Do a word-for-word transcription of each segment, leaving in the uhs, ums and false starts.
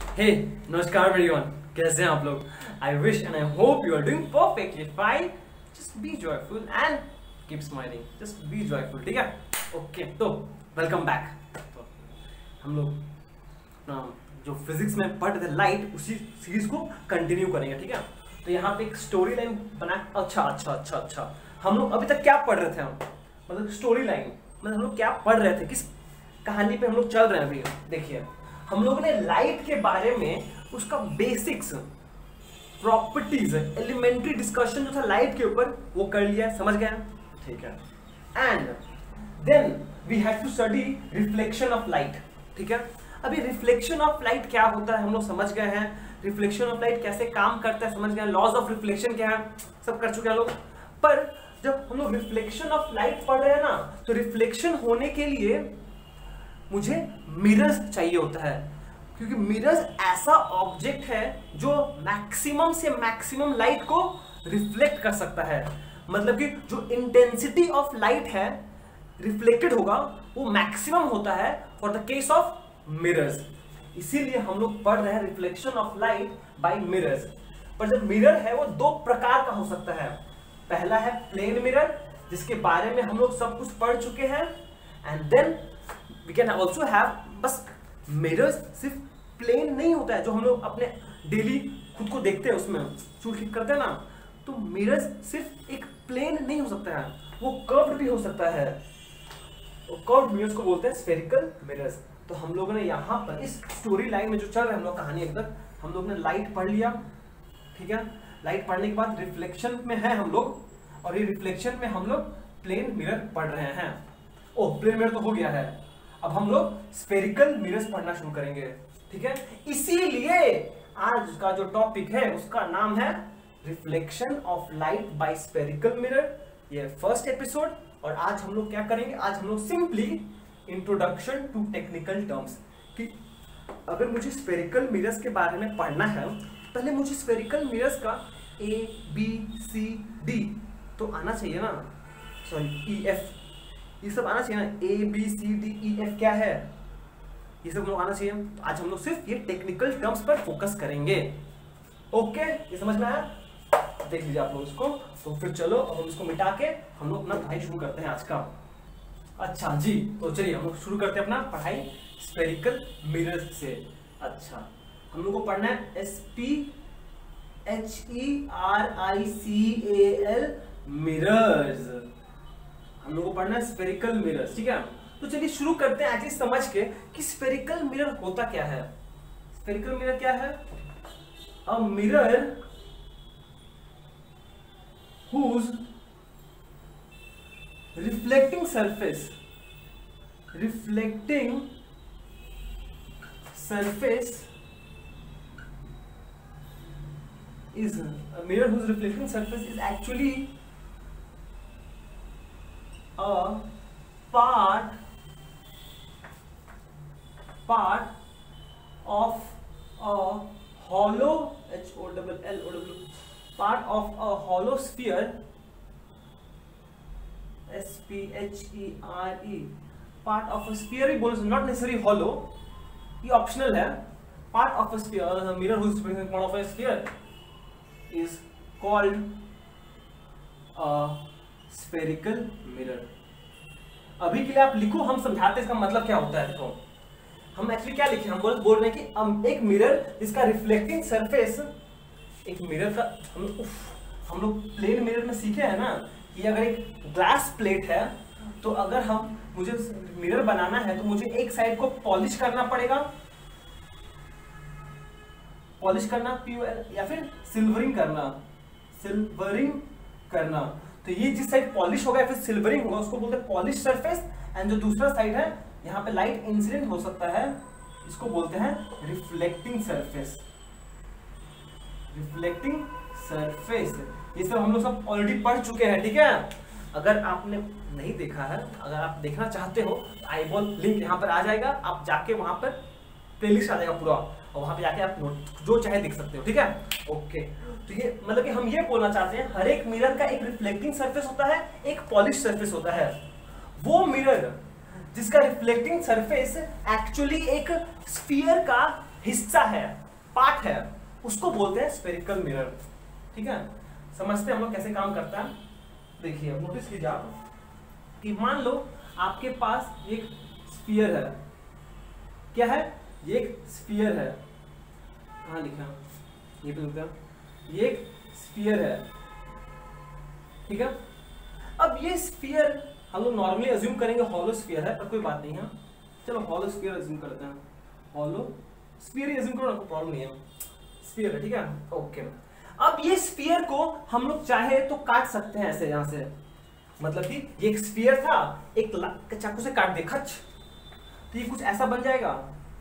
हे नमस्कार एवरीवन, कैसे हैं आप लोग? I wish and I hope you are doing perfectly fine. Just be joyful and keep smiling, just be joyful, ठीक है? ओके, तो वेलकम बैक। तो हम लोग अपना जो फिजिक्स में पढ़ रहे थे लाइट, उसी सीरीज को कंटिन्यू करेंगे, ठीक है? तो यहाँ पे एक स्टोरी लाइन बना। अच्छा अच्छा अच्छा अच्छा हम लोग अभी तक क्या पढ़ रहे थे? हम मतलब स्टोरी लाइन मतलब हम लोग क्या पढ़ रहे थे, किस कहानी पे हम लोग चल रहे हैं अभी? देखिए, हम लोगों ने लाइट के बारे में उसका बेसिक्स, प्रॉपर्टीज, एलिमेंट्री डिस्कशन जो था लाइट के ऊपर वो कर लिया, समझ गए? ठीक है। And then we had to study reflection of light, ठीक है? अभी रिफ्लेक्शन ऑफ लाइट क्या होता है हम लोग समझ गए हैं, रिफ्लेक्शन ऑफ लाइट कैसे काम करता है समझ गए, लॉज ऑफ रिफ्लेक्शन क्या है सब कर चुके हैं लोग। पर जब हम लोग रिफ्लेक्शन ऑफ लाइट पढ़ रहे हैं ना, तो रिफ्लेक्शन होने के लिए मुझे मिरर्स चाहिए होता है, क्योंकि मिरर्स ऐसा ऑब्जेक्ट है जो मैक्सिमम से मैक्सिमम लाइट को रिफ्लेक्ट कर सकता है। मतलब कि जो इंटेंसिटी ऑफ लाइट है रिफ्लेक्टेड होगा वो मैक्सिमम होता है for the case of mirrors. इसीलिए हम लोग पढ़ रहे हैं reflection of light by mirrors. पर जब मिरर है वो दो प्रकार का हो सकता है। पहला है प्लेन मिरर, जिसके बारे में हम लोग सब कुछ पढ़ चुके हैं। And then we can also have, बस मिरर्स सिर्फ प्लेन नहीं होता है जो हम लोग अपने डेली खुद को देखते हैं उसमें चूल ठीक करते हैं ना, तो मिरर्स सिर्फ एक प्लेन नहीं हो सकता है, वो कर्व्ड भी हो सकता है। वो कर्व्ड मिरर्स को बोलते हैं स्फेरिकल मिरर्स। तो हम लोगों ने यहाँ पर इस स्टोरी लाइन में जो चल रहा है हम लोग कहानी अभी तक, हम लोग ने लाइट पढ़ लिया, ठीक है? लाइट पढ़ने के बाद रिफ्लेक्शन में है हम लोग, और ये रिफ्लेक्शन में हम लोग प्लेन मिरर पढ़ रहे हैं। ओ, प्लेन मिरर तो हो गया है, अब हम लोग स्फेरिकल मिरर्स पढ़ना शुरू करेंगे, ठीक है? इसीलिए आज का जो टॉपिक है उसका नाम है reflection of light by spherical mirror. ये फर्स्ट एपिसोड। और आज हम लोग क्या करेंगे? आज हम लोग simply introduction to technical terms, कि अगर मुझे स्फेरिकल मिरर्स के बारे में पढ़ना है, पहले मुझे स्फेरिकल मिरर्स का ए बी सी डी तो आना चाहिए ना, सॉरी ई एफ, ये सब आना चाहिए ना। A B C D E F क्या है, ये सब लोग आना चाहिए। तो आज हम लोग सिर्फ ये टेक्निकल टर्म्स पर फोकस करेंगे। ओके, ये समझ में आया? देख लीजिए आप लोग इसको। तो फिर चलो हम इसको मिटा के हम लोग अपना पढ़ाई शुरू करते हैं आज का। अच्छा जी, तो चलिए हम लोग शुरू करते हैं अपना पढ़ाई स्फेरिकल मिरर्स से। अच्छा, हम लोग को पढ़ना है S P H E R I C A L mirrors. हम लोग को पढ़ना है स्फेरिकल मिरर्स, ठीक है? तो चलिए शुरू करते हैं ऐसे समझ के कि स्फेरिकल मिरर होता क्या है। स्फेरिकल मिरर क्या है? A mirror whose reflecting surface reflecting surface is a mirror whose reflecting surface is actually a part part of a hollow H O L L O W part of a hollow sphere S P H E R E part of a sphere ही बोल, not necessarily hollow, ये optional है। part of a sphere, a mirror whose part of a sphere is called a spherical mirror। अभी के लिए आप लिखो, हम समझाते हैं इसका मतलब क्या होता है। देखो हम एक्चुअली क्या लिखे, हम बोल बोल रहे हैं कि एक मिरर जिसका रिफ्लेक्टिंग सरफेस, एक मिरर का हम हम लोग प्लेन मिरर में सीखे हैं ना कि अगर एक ग्लास प्लेट है तो अगर हम मुझे मिरर बनाना है तो मुझे एक साइड को पॉलिश करना पड़ेगा, पॉलिश करना पीओएल, या फिर सिल्वरिंग करना, सिल्वरिंग करना। तो ये जिस साइड पॉलिश होगा या फिर सिल्वरिंग होगा उसको बोलते हैं पॉलिश सरफेस। एंड जो दूसरा साइड है यहाँ पे लाइट इंसिडेंट हो सकता है, इसको बोलते हैं रिफ्लेक्टिंग सरफेस। रिफ्लेक्टिंग सरफेस, ये सब हम लोग सब ऑलरेडी पढ़ चुके हैं, ठीक है? अगर आपने नहीं देखा है, अगर आप देखना चाहते हो तो आई बॉल लिंक यहाँ पर आ जाएगा, आप जाके वहां पर प्लेलिस्ट आ जाएगा पूरा, और वहां पे जाके आप नोट जो चाहे देख सकते हो, ठीक है? ओके, तो ये मतलब कि हम ये बोलना चाहते हैं हर एक मिरर का एक रिफ्लेक्टिंग सरफेस होता है, एक पॉलिश सरफेस होता है। वो मिरर जिसका रिफ्लेक्टिंग सरफेस एक्चुअली एक स्फीयर का हिस्सा है, पार्ट है, उसको बोलते हैं स्फेरिकल मिरर। ठीक है, समझते हैं हम लोग कैसे काम करता है। देखिए नोटिस कीजिए आप कि मान लो आपके पास एक स्फीयर है। क्या है? ये एक स्फीयर है। कहाँ लिखा? ये पे लिखा, ये एक स्फीयर है। ठीक है, अब ये स्फीयर हम लोग नॉर्मली अज्यूम करेंगे हॉलो स्फीयर है, पर कोई बात नहीं है। चलो हॉलो स्फीयर अज्यूम करते हैं। हॉलो स्फीयर अज्यूम करो ना, कोई प्रॉब्लम नहीं है, स्फीयर है। ठीक है, ओके। अब ये स्फीयर को हम लोग चाहे तो काट सकते हैं ऐसे, यहां से, मतलब कि ये एक स्फीयर था, एक चाकू से काट दे खच, तो ये कुछ ऐसा बन जाएगा,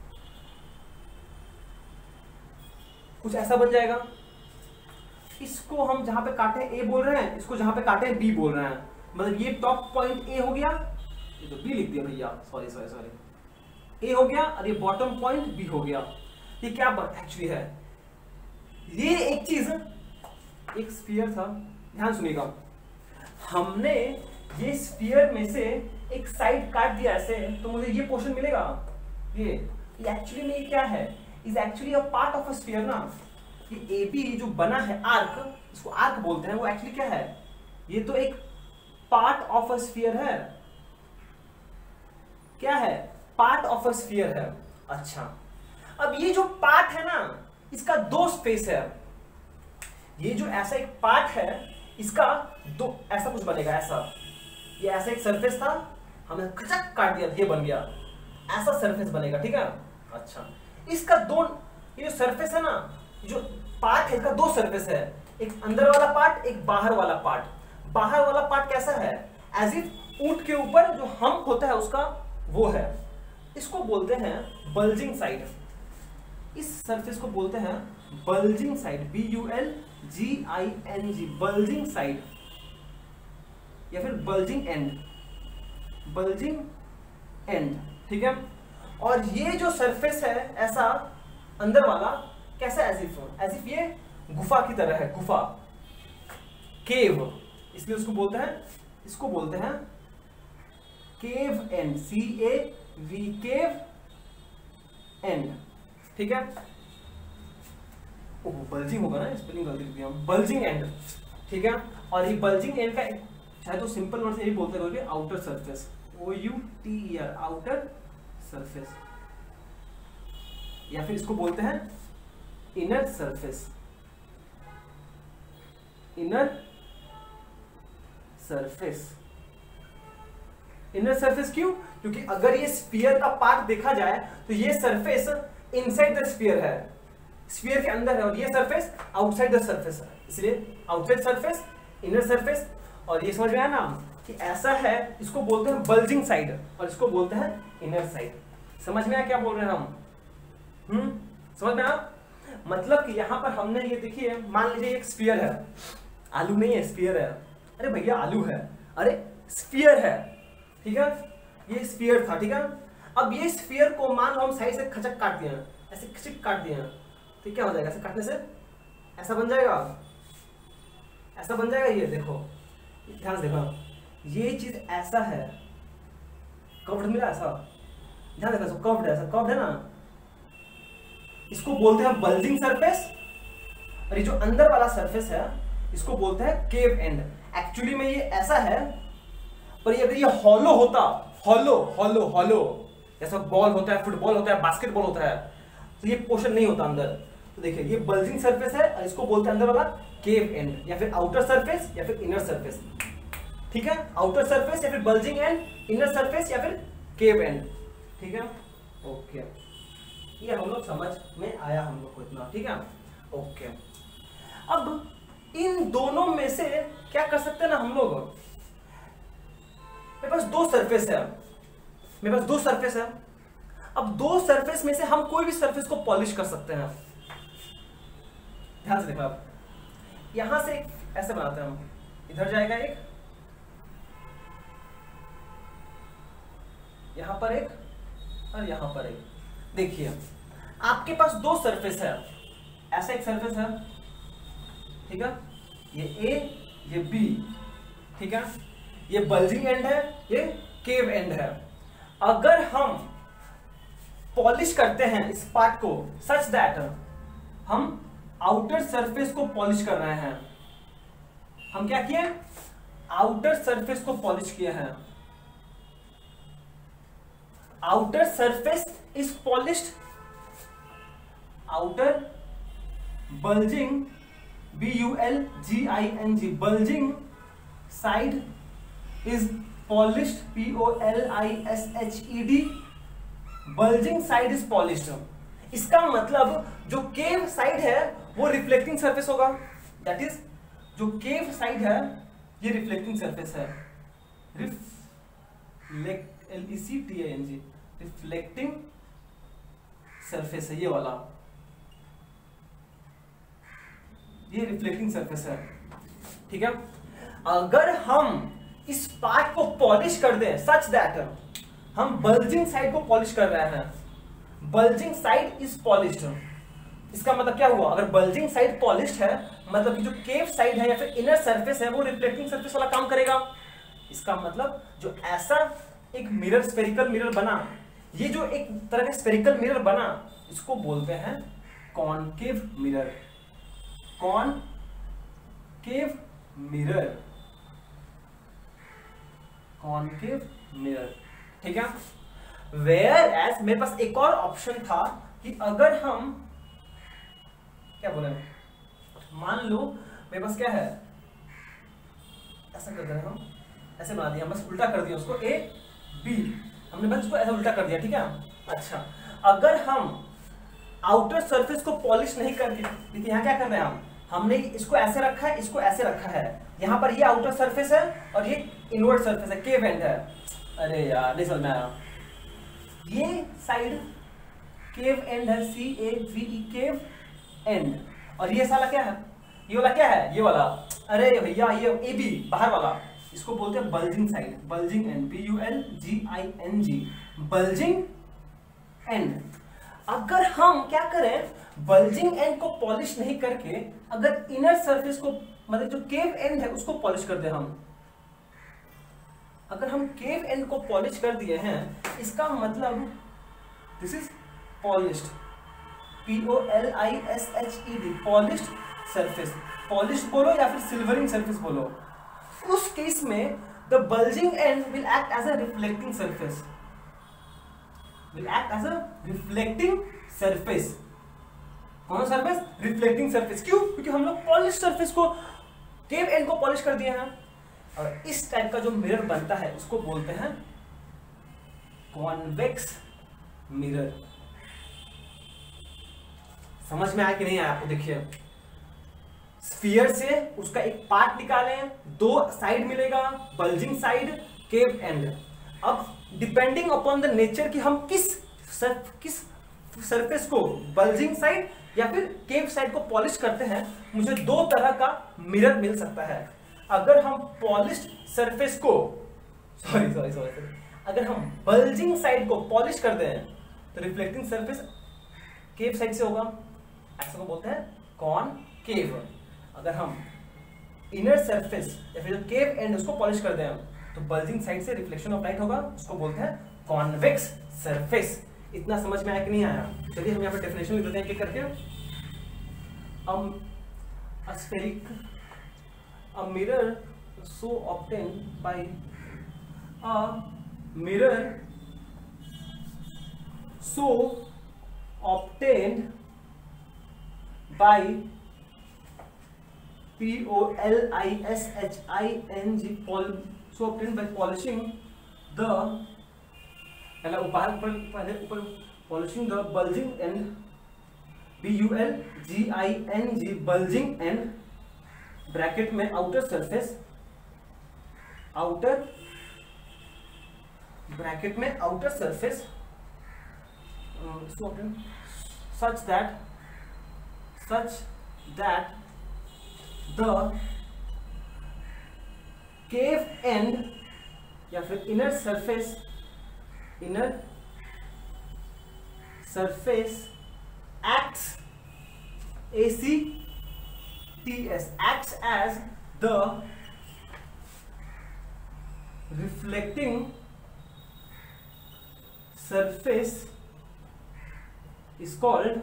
कुछ ऐसा बन जाएगा। इसको हम जहां पे काटे ए बोल रहे हैं, इसको जहां पे काटे बी बोल रहे हैं। मतलब ये टॉप पॉइंट ए हो गया, ये तो बी लिख दिया भैया, सॉरी सॉरी सॉरी, ए हो गया, और ये बॉटम पॉइंट बी हो गया। ये क्या एक्चुअली है? ये एक चीज, एक स्फीयर था, ध्यान सुनिएगा, हमने ये स्फीयर में से एक साइड काट दिया ऐसे, तो मुझे ये पोर्शन मिलेगा। ये एक्चुअली में ये क्या है? Is actually a part of a sphere ना। ये ए बी जो बना है आर्क, इसको आर्क बोलते हैं, वो एक्चुअली क्या है? ये तो एक पार्ट ऑफ अ स्फीयर है। क्या है? पार्ट ऑफ अ स्फीयर है। अच्छा, अब ये जो पार्ट है ना, इसका दो स्पेस है। ये जो ऐसा एक पार्ट है, इसका दो ऐसा कुछ बनेगा, ऐसा, ये ऐसा एक सरफेस था, हमने खचक काट दिया, ये बन गया, ऐसा सरफेस बनेगा। ठीक है, अच्छा, इसका दो, ये जो सरफेस है ना, जो पार्ट है, इसका दो सरफेस है, एक अंदर वाला पार्ट, एक बाहर वाला पार्ट। बाहर वाला पार्ट कैसा है? एज इफ ऊंट के ऊपर जो हम्प होता है उसका वो है, इसको बोलते हैं बल्जिंग साइड। इस सरफेस को बोलते हैं bulging side, B U L G I N G, bulging side, या फिर बल्जिंग एंड, बल्जिंग एंड। ठीक है, और ये जो सरफेस है ऐसा अंदर वाला, कैसा? एज इफ, एज इफ ये गुफा की तरह है, गुफा, केव, इसलिए उसको बोलते हैं, इसको बोलते हैं cave end, C A V, cave end. ठीक है, ओह बल्जिंग होगा ना, स्पेलिंग गलती लिख दिया हम, बल्जिंग एंड। ठीक है, और ये बल्जिंग एंड का चाहे तो सिंपल वर्ड से यही बोलते हैं outer surface, O U T E R, outer surface, या फिर इसको बोलते हैं inner surface, inner surface. Inner surface क्यों? क्योंकि अगर ये स्फीयर का पार्ट देखा जाए तो ये सरफेस इनसाइड द स्फीयर है, स्फीयर के अंदर है, और ये सरफेस आउटसाइड द सरफेस है, इसलिए आउटसाइड सरफेस, इनर सरफेस। और ये समझ में आया ना कि ऐसा है, इसको बोलते हैं बल्जिंग साइड, और इसको बोलते हैं इनर साइड। समझ में आया क्या बोल रहे हैं हम? हम्म समझ में आया? मतलब कि यहां पर हमने ये देखिए, मान लीजिए एक स्फीयर है, आलू नहीं है, स्फीयर है। अरे भैया आलू है, अरे स्फीयर है। ठीक है, ये स्फीयर था। ठीक है, अब ये स्फीयर को मान लो हम साइड से खचक काट दिए, ऐसे खचक काट दिए, तो क्या हो जाएगा? ऐसे काटने से ऐसा बन जाएगा, ऐसा बन जाएगा। ये देखो, ध्यान से देखो, ये चीज ऐसा है, कर्व्ड मिला ऐसा, ध्यान देखो, कर्व्ड है, ऐसा कर्व्ड है ना, इसको बोलते हैं बल्जिंग सरफेस। और ये जो अंदर वाला सरफेस है, इसको बोलते हैं केव एंड। एक्चुअली में ये ऐसा है, पर ये अगर ये हॉलो होता, हॉलो हॉलो हॉलो, जैसा बॉल होता है, फुटबॉल होता है, बास्केटबॉल होता है, तो ये पोर्शन नहीं होता अंदर। तो देखिए ये बल्जिंग सरफेस है, और इसको बोलते हैं अंदर वाला केव एंड, या फिर आउटर सरफेस, या फिर इनर सरफेस। ठीक है, आउटर सरफेस, या फिर बल्जिंग एंड, इनर सरफेस, या फिर केव एंड। ठीक है, ओके, ये हम लोग समझ में आया हम लोग को इतना। ठीक है, ओके। अब इन दोनों में से क्या कर सकते हैं ना हम लोग, मेरे पास दो सरफेस है, मेरे पास दो सरफेस है। अब दो सरफेस में से हम कोई भी सरफेस को पॉलिश कर सकते हैं। ध्यान से देखो, आप यहां से एक ऐसे बनाते हैं हम, इधर जाएगा एक, यहां पर एक, और यहां पर एक। देखिए आपके पास दो सरफेस है, ऐसा एक सरफेस है, ठीक है, ये ए, ये बी। ठीक है, ये बल्जिंग एंड है, ये केव एंड है। अगर हम पॉलिश करते हैं इस पार्ट को सच दैट हम आउटर सरफेस को पॉलिश कर रहे हैं। हम क्या किए? आउटर सरफेस को पॉलिश किए हैं। Outer surface is polished, outer bulging B U L G I N G bulging side is polished P O L I S H E D bulging side is polished. इसका मतलब जो cave side है वो reflecting surface होगा, that is जो cave side है ये reflecting surface है, reflect L E C T I N G reflecting surface है, ये वाला ये रिफ्लेक्टिंग सरफेस है। ठीक है, अगर हम इस पार्ट को पॉलिश कर दें सच दैट हम बल्जिंग साइड को पॉलिश कर रहे हैं, बल्जिंग साइड इज पॉलिश्ड, इसका मतलब क्या हुआ? अगर बल्जिंग साइड पॉलिश्ड है मतलब कि जो केव साइड है या फिर इनर सरफेस है वो रिफ्लेक्टिंग सरफेस वाला काम करेगा। इसका मतलब जो ऐसा एक मिरर, स्फेरिकल मिरर बना, ये जो एक तरह का स्फेरिकल मिरर बना इसको बोलते हैं concave mirror, concave mirror, concave mirror. ठीक है, वेयर एज मेरे पास एक और ऑप्शन था कि अगर हम क्या बोले, मान लो मेरे पास क्या है, ऐसा कर रहे हैं हम, ऐसे बना दिया, बस उल्टा कर दिया उसको, ए बी हमने बस उसको ऐसा उल्टा कर दिया। ठीक है, अच्छा अगर हम आउटर सरफेस को पॉलिश नहीं करके, देखिए यहाँ क्या कर रहे हैं हम, हमने इसको ऐसे रखा है, इसको ऐसे रखा है, यहाँ पर ये आउटर सरफेस है और ये इनवर्ट सरफेस है, केव एंड है। अरे यार नहीं समझ में आया, ये साइड केव एंड है, सी A V E cave and, और ये साला क्या है, ये वाला क्या है, ये वाला, अरे भैया ये ए बी बाहर वाला, इसको बोलते हैं bulging side, bulging end, B U L G I N G bulging end. अगर हम क्या करें, बल्जिंग एंड को पॉलिश नहीं करके अगर इनर सरफेस को, मतलब जो केव एंड है उसको पॉलिश कर दे, हम अगर हम केव एंड को पॉलिश कर दिए हैं इसका मतलब this is polished, P O L I S H E D polished surface, polished बोलो या फिर सिल्वरिंग सरफेस बोलो, उस केस में the bulging end will act as a reflecting surface, will act as a reflecting surface. कौन सा surface? Reflecting surface. क्यों? क्योंकि हम लोग पॉलिश सरफेस को, केव एंड को पॉलिश कर दिए हैं। और इस टाइप का जो मिरर बनता है उसको बोलते हैं कॉन्वेक्स मिरर। समझ में आया कि नहीं आया आपको? देखिए, स्फीयर से उसका एक पार्ट निकालें, दो साइड मिलेगा, बल्जिंग साइड, केव एंड। अब डिपेंडिंग अपॉन द नेचर कि हम किस सर्फ, किस सरफेस को, बल्जिंग साइड या फिर केव साइड को पॉलिश करते हैं, मुझे दो तरह का मिरर मिल सकता है। अगर हम पॉलिश्ड सरफेस को, सॉरी सॉरी सॉरी अगर हम बल्जिंग साइड को पॉलिश कर दें तो रिफ्लेक्टिंग सरफेस केव साइड से होगा, ऐसा को बोलते हैं कॉनकेव। अगर हम इनर सरफेस या फिर केव एंड उसको पॉलिश कर दें तो बल्जिंग साइड से रिफ्लेक्शन ऑफ लाइट होगा, उसको बोलते हैं कॉन्वेक्स सरफेस। इतना समझ में आया कि नहीं आया? चलिए हम यहाँ पे डेफिनेशन लिख देते हैं, क्या करके, um, a spheric, a mirror so obtained by a mirror so obtained by P O L I S H I N G pol so obtained by polishing the, पहले ऊपर पहले ऊपर polishing the bulging end, B U L G I N G bulging end, bracket में outer surface, outer bracket में outer surface such that such that the cave end या फिर inner surface inner surface acts A C T S acts as the reflecting surface is called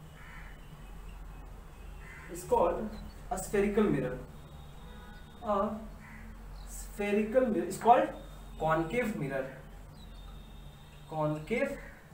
is called a spherical mirror. A spherical mirror is called concave mirror. Concave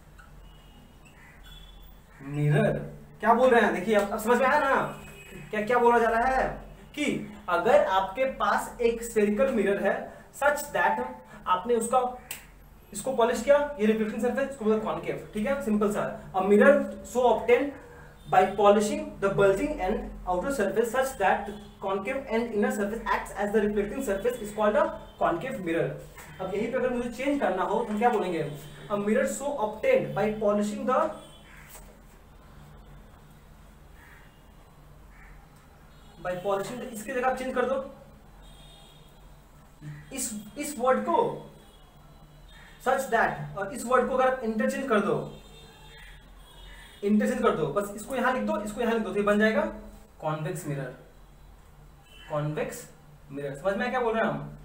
mirror. क्या बोल रहे हैं देखिए, अब समझ में आया ना क्या क्या बोला जा रहा है कि अगर आपके पास एक स्फेरिकल मिरर है सच दैट आपने उसका इसको पॉलिश किया, ये रिफ्लेक्टिंग सरफेस, इसको बोलते हैं कॉन्केव, ठीक है, सिंपल सा। A mirror so obtain by polishing the bulging and outer surface such that concave and inner surface acts as the reflecting surface is called a concave mirror. अब यही पे अगर मुझे चेंज करना हो तो हम क्या बोलेंगे, a mirror so obtained by polishing the by polishing the, इसकी जगह आप चेंज कर दो इस इस वर्ड को such that, और इस वर्ड को अगर इंटरचेंज कर दो इंटरचेंज कर दो बस इसको यहां लिख दो, इसको यहां लिख दो, तो ये बन जाएगा कॉन्वेक्स मिरर। कॉन्वेक्स मिरर समझ में क्या बोल रहे हैं हम?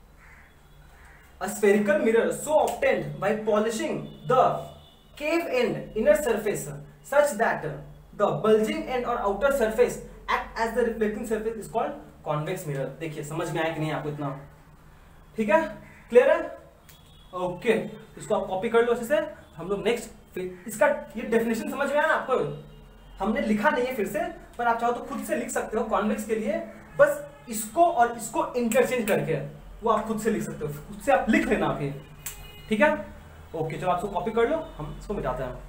A spherical mirror so obtained by polishing the cave end inner surface such that the bulging end और outer surface act as the reflecting surface is called convex mirror. देखिए समझ में आया कि नहीं आपको इतना? ठीक है, क्लियर है? ओके, इसको आप कॉपी कर लो अच्छे से। हम लोग नेक्स्ट, इसका ये डेफिनेशन समझ में आया ना आपको? हमने लिखा नहीं है फिर से, पर आप चाहो तो खुद से लिख सकते हो कॉन्वेक्स के लिए, बस इसको और इसको इंटरचेंज करके वो आप खुद से लिख सकते हो, खुद से आप लिख लेना फिर, ठीक है? ओके, चलो आप इसको कॉपी कर लो, हम इसको मिटाते हैं।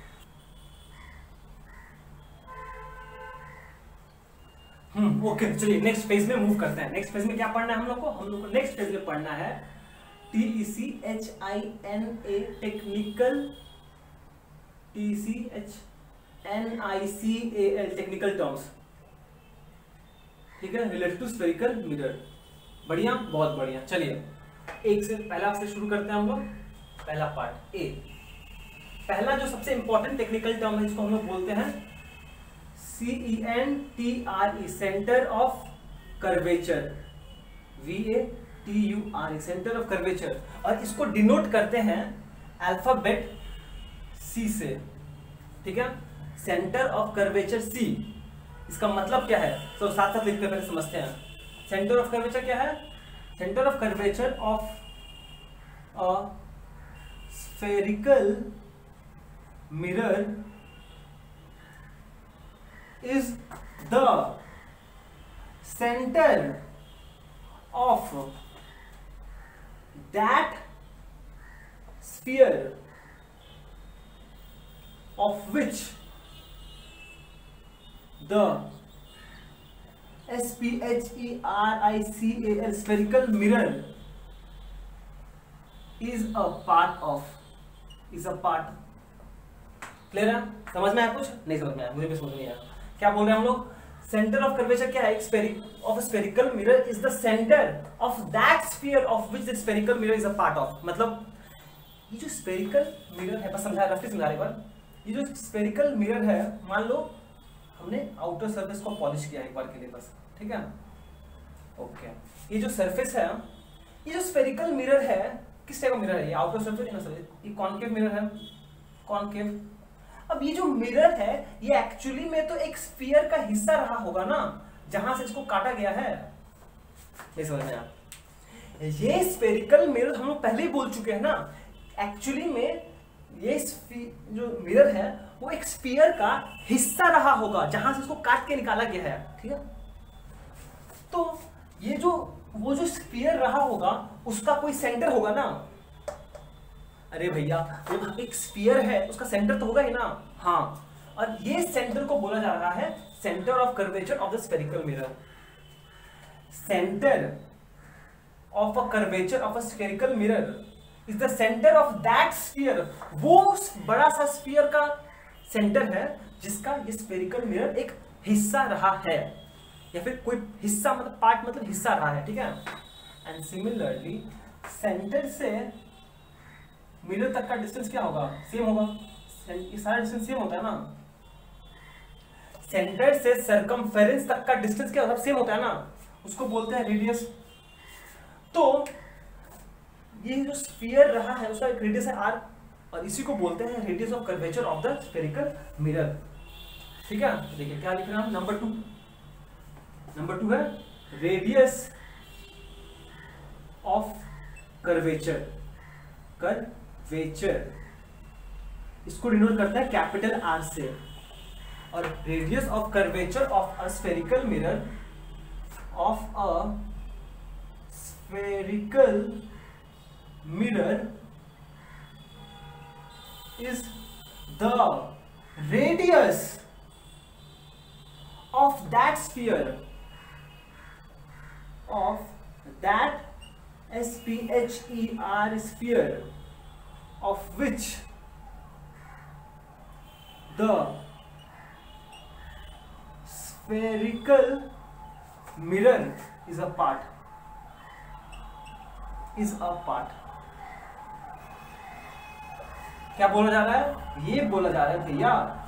हम्म ओके, चलिए नेक्स्ट पेज में मूव करते हैं। नेक्स्ट पेज में क्या पढ़ना है हम लोग को? हम लोग को नेक्स्ट पेज में पढ़ना है T E C H I N A technical T C H N I C A L technical terms, ठीक है, रिलेटेड टू स्फेरिकल मिरर। बढ़िया, बहुत बढ़िया। चलिए एक से पहला से शुरू करते हैं हम लोग। पहला पार्ट ए, पहला जो सबसे इंपॉर्टेंट टेक्निकल टर्म है इसको हम लोग बोलते हैं C E N T R E, centre of curvature, V A T U R E, centre of curvature, और इसको डिनोट करते हैं अल्फाबेट सी से, ठीक है, सेंटर ऑफ कर्वेचर सी। इसका मतलब क्या है, तो साथ साथ लिखते पहले समझते हैं। सेंटर ऑफ कर्वेचर क्या है? Centre of curvature of a spherical mirror is the center of that sphere of which the S P H E R I C A L spherical mirror is a part of, is a part। Clear है? समझ में आया? कुछ नहीं समझ में आया? मुझे भी समझ नहीं आया क्या बोल रहे हैं हम लोग। सेंटर ऑफ कर्वेचर क्या है? Spheric of spherical mirror is the centre of that sphere of which the spherical mirror is a part of. मतलब ये जो स्फेरिकल मिरर है, बस समझा, रफली समझा रहे बार, ये जो स्फेरिकल मिरर है, मान लो हमने आउटर सरफेस को पॉलिश किया एक बार के लिए बस, ठीक है, ओके, ये जो सरफेस है, ये जो स्फेरिकल मिरर है, किस टाइप का मिरर है? ये आउटर सरफेस, इनर सरफेस, ये कॉन्केव मिरर है, कॉन्केव। अब ये जो मिरर है ये एक्चुअली में तो एक स्फीयर का हिस्सा रहा होगा ना, जहां से इसको काटा गया है। नहीं समझ में आप? ये स्फेरिकल मिरर हम लोग पहले ही बोल चुके हैं ना, एक्चुअली में ये जो मिरर है वो एक स्फीयर का हिस्सा रहा होगा जहां से इसको काट के निकाला गया है, ठीक है? तो ये जो वो जो स्फीयर रहा होगा उसका कोई सेंटर होगा ना। अरे भैया, वो एक स्फीयर है, उसका सेंटर तो होगा ही ना। हाँ, और ये सेंटर को बोला जा रहा है centre of curvature of the spherical mirror. Centre of a curvature of a spherical mirror is the centre of that sphere. वो बड़ा सा स्फीयर का सेंटर है जिसका ये स्फेरिकल मिरर एक हिस्सा रहा है, या फिर कोई हिस्सा मतलब पार्ट मतलब हिस्सा रहा है, ठीक है? एंड सिमिलरली सेंटर से मिरर तक का डिस्टेंस क्या होगा? सेम होगा, ये सारा डिस्टेंस सेम होता है ना। सेंटर से सरकमफेरेंस तक का डिस्टेंस क्या होता है? सेम होता है ना, उसको बोलते हैं रेडियस। तो ये जो स्फीयर रहा है उसका एक रेडियस है आर, और इसी को बोलते हैं radius of curvature of the spherical mirror. ठीक है, देखिए क्या लिख रहे हैं हम, नंबर टू नंबर टू है रेडियस ऑफ कर्वेचर, कर्वेचर इसको डिनोट करता है कैपिटल आर से, और radius of curvature of a spherical mirror, of a spherical mirror is the radius of that sphere, of that S P H E R sphere, of which the spherical mirror is a part, is a part। क्या बोला जा रहा है, ये बोला जा रहा है भैया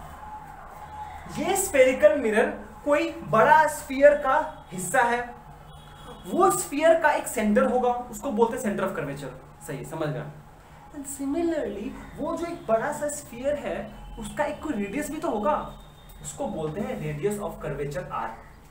ये स्फेरिकल मिरर कोई बड़ा स्फीयर का हिस्सा है, वो स्फीयर का एक सेंटर होगा, उसको बोलते हैं सेंटर ऑफ कर्वेचर। सही, समझ गया। एंड सिमिलरली वो जो एक बड़ा सा स्फीयर है उसका एक कोई रेडियस भी तो होगा, उसको बोलते हैं radius of curvature R.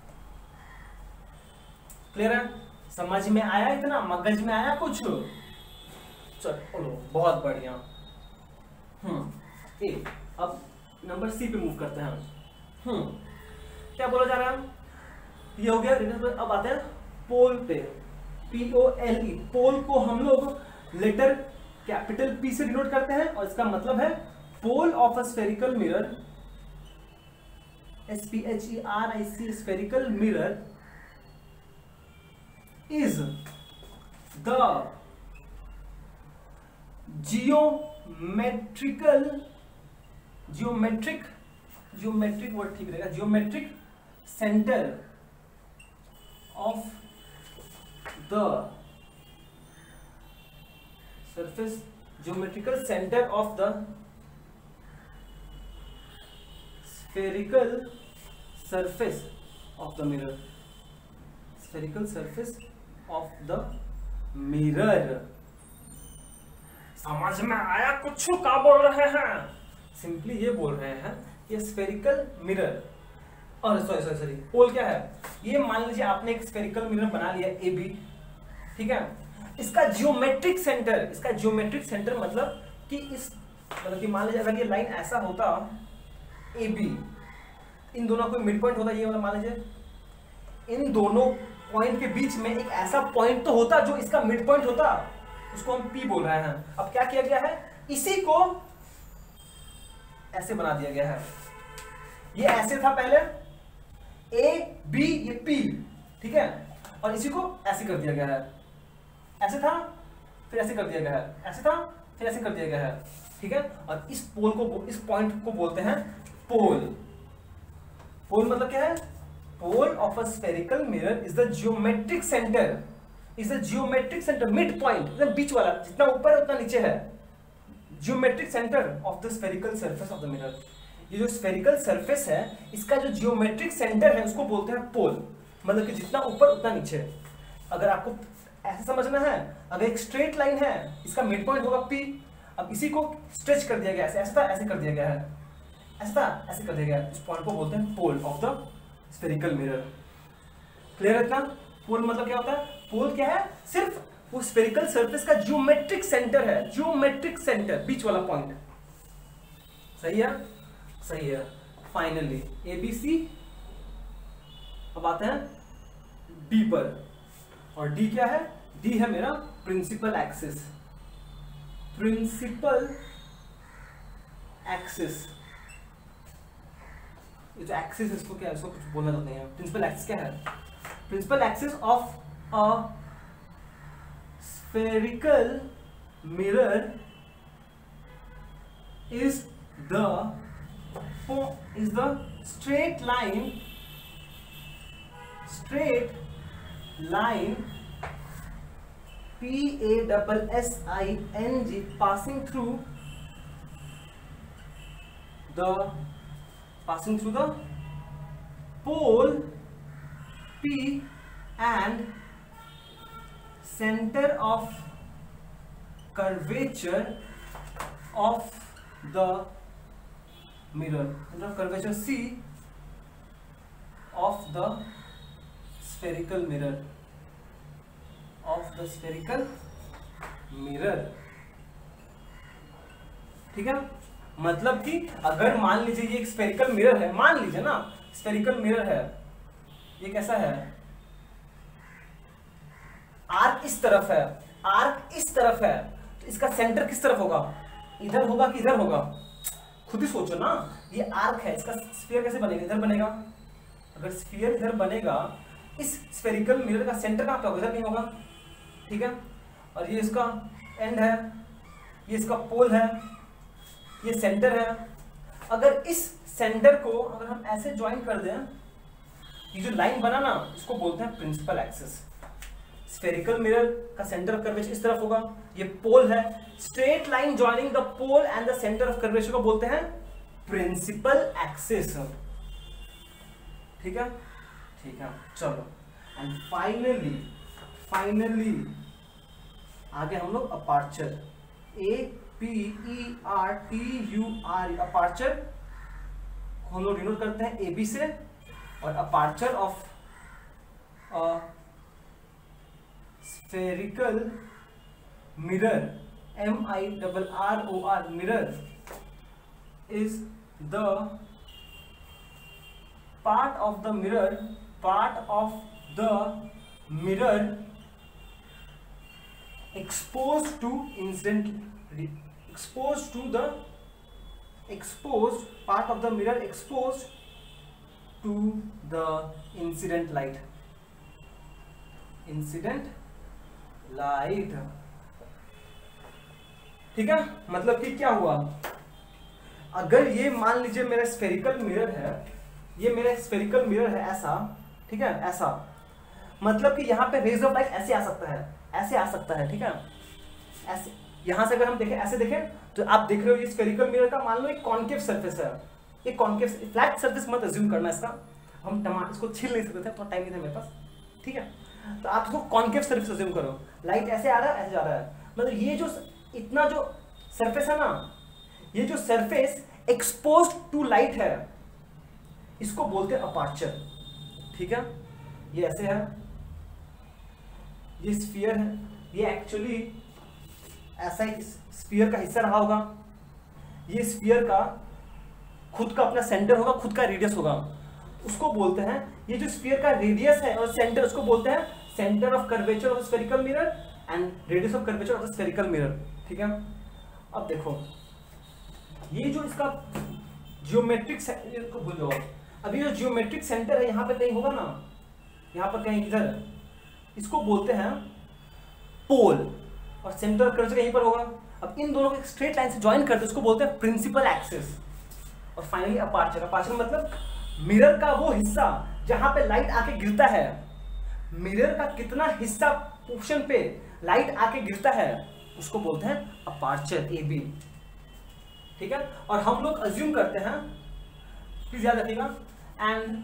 Clear है, समझ में आया, इतना मगज में आया कुछ? चलो बहुत बढ़िया। हम्म ए अब नंबर सी पे मूव करते हैं। हम्म क्या बोला जा रहा है, ये हो गया रेडियस। अब आते हैं पोल पे, पी ओ एल ई। पोल को हम लोग लेटर कैपिटल पी से डिनोट करते हैं, और इसका मतलब है pole of a spherical mirror, S P H E R I C, spherical mirror is the geometrical, geometric geometric word ठीक रहेगा, geometric centre of the surface, geometrical centre of the spherical surface of the mirror, spherical surface of the mirror. समझ में आया कुछ क्या बोल रहे हैं? सिंपली ये बोल रहे हैं ये स्फेरिकल मिरर, और सॉरी सॉरी सॉरी पोल क्या है, ये मान लीजिए आपने एक स्फेरिकल मिरर बना लिया ए बी, ठीक है, इसका जियोमेट्रिक सेंटर, इसका जियोमेट्रिक सेंटर मतलब कि इस मतलब कि मान लीजिए अगर ये लाइन ऐसा होता ए बी, इन दोनों को मिड पॉइंट होता ये वाला, मान लीजिए इन दोनों पॉइंट के बीच में एक ऐसा पॉइंट तो होता जो इसका मिड पॉइंट होता, उसको हम P बोल रहे हैं। अब क्या किया गया है, इसी को ऐसे बना दिया गया है, ये ऐसे था पहले A B ये P, ठीक है, और इसी को ऐसे कर दिया गया है, ऐसे था फिर ऐसे कर दिया गया है, ऐसे था फिर ऐसे कर दिया गया है, ठीक है। और इस पोल को, इस पॉइंट को बोलते हैं पोल। पोल मतलब क्या है, pole of a spherical mirror is the geometric centre, is the geometric centre, mid point, एकदम बीच वाला, जितना ऊपर है उतना नीचे है, geometric centre of the spherical surface of the mirror. ये जो स्फेरिकल सरफेस है इसका जो जियोमेट्रिक सेंटर है उसको बोलते हैं पोल, मतलब कि जितना ऊपर उतना नीचे। अगर आपको ऐसे समझना है, अगर एक स्ट्रेट लाइन है इसका मिड पॉइंट होगा P, अब इसी को स्ट्रेच कर दिया गया, ऐसे ऐसे था ऐसे कर दिया गया है, ऐसे था ऐसे कर दिया गया है, इस पॉइंट को बोलते हैं pole of the spherical mirror. Clear है इतना? पोल मतलब क्या होता है, पोल क्या है, सिर्फ वो स्फेरिकल सरफेस का जियोमेट्रिक सेंटर है, जियोमेट्रिक सेंटर, बीच वाला पॉइंट। सही है, सही है। Finally A B C. अब आते हैं डी पर, और डी क्या है, डी है मेरा प्रिंसिपल एक्सिस, प्रिंसिपल एक्सिस। ये जो एक्सिस है इसको क्या है, इसको कुछ बोलना तो नहीं है। प्रिंसिपल एक्सिस क्या है, principal axis of a spherical mirror is the is the straight line, straight line P A double S I N G passing through the passing through the pole P and center of curvature of the mirror, center of curvature C of the spherical mirror, of the spherical mirror। ठीक है, मतलब कि अगर मान लीजिए ये एक spherical mirror है, मान लीजिए ना स्फेरिकल मिरर है, ये कैसा है, आर्क इस तरफ है, आर्क इस तरफ है, तो इसका सेंटर किस तरफ होगा, इधर होगा कि इधर होगा, खुद ही सोचो ना, ये आर्क है, इसका स्फीयर कैसे बनेगा, इधर बनेगा, अगर स्फीयर इधर बनेगा, इस स्फेरिकल मिरर का सेंटर कहां पे होगा, इधर नहीं होगा, ठीक है, और ये इसका एंड है, ये इसका पोल है, ये सेंटर है। अगर इस सेंटर को अगर हम ऐसे ज्वाइन कर दें, ये जो लाइन बना ना, इसको बोलते हैं प्रिंसिपल एक्सिस। स्फेरिकल मिरर का सेंटर ऑफ कर्वेचर इस तरफ होगा, ये पोल है, straight line joining the pole and the centre of curvature को बोलते हैं प्रिंसिपल एक्सिस। ठीक है, ठीक है, चलो, एंड फाइनली फाइनली आगे हम लोग aperture, A P E R T U R, aperture हम लोग डिनोट करते हैं ए बी से, और aperture of spherical mirror, M I double R O R, mirror is the part of the mirror, part of the mirror exposed to incident, exposed to the, exposed part of the mirror exposed to the incident light, incident light। ठीक है, मतलब कि क्या हुआ, अगर ये मान लीजिए मेरा स्फेरिकल मिरर है, ये मेरा स्फेरिकल मिरर है ऐसा, ठीक है, ऐसा, मतलब कि यहाँ पे रेज ऑफ लाइट ऐसे आ सकता है, ऐसे आ सकता है, ठीक है, ऐसे, यहां से अगर हम देखें, ऐसे देखें, तो आप देख रहे हो ये स्फेरिकल मिरर का मान लो एक कॉन्केव सरफेस है, एक कॉन्केव, फ्लैट सरफेस मत अज्यूम करना इसका, हम टमाटर इसको छील नहीं सकते थे, थोड़ा टाइम नहीं था मेरे पास, ठीक है, तो आप इसको कॉन्केव सरफेस अज्यूम करो, लाइट ऐसे आ रहा है, ऐसे जा रहा है, मतलब ये जो इतना जो सरफेस है ना, ये जो सरफेस एक्सपोज्ड टू लाइट है, इसको बोलते हैं अपर्चर। ठीक है, ये ऐसे है, ये स्फीयर है, ये एक्चुअली ऐसा ही स्फीयर का हिस्सा रहा होगा, ये स्फीयर का खुद का अपना सेंटर होगा, खुद का रेडियस होगा, उसको बोलते हैं, ये जो स्फीयर का रेडियस है और सेंटर, उसको बोलते हैं centre of curvature of spherical mirror and radius of curvature of spherical mirror. ठीक है, अब देखो ये जो इसका जियोमेट्रिक को भूल जाओ, अभी जो जियोमेट्रिक सेंटर है यहाँ पे कहीं होगा ना, यहाँ पर कहीं इधर, इसको बोलते हैं पोल, और सेंटर ऑफ कर्वेचर यहीं पर होगा। अब इन दोनों को एक स्ट्रेट लाइन से ज्वाइन करते हैं, उसको बोलते हैं प्रिंसिपल एक्सिस। और फाइनली अपर्चर, अपर्चर मतलब मिरर का वो हिस्सा जहां पे लाइट आके गिरता है, मिरर का कितना हिस्सा पोर्शन पे लाइट आके गिरता है, उसको बोलते हैं अपर्चर, ए बी। ठीक है, और हम लोग अज्यूम करते हैं, प्लीज याद रखिएगा, and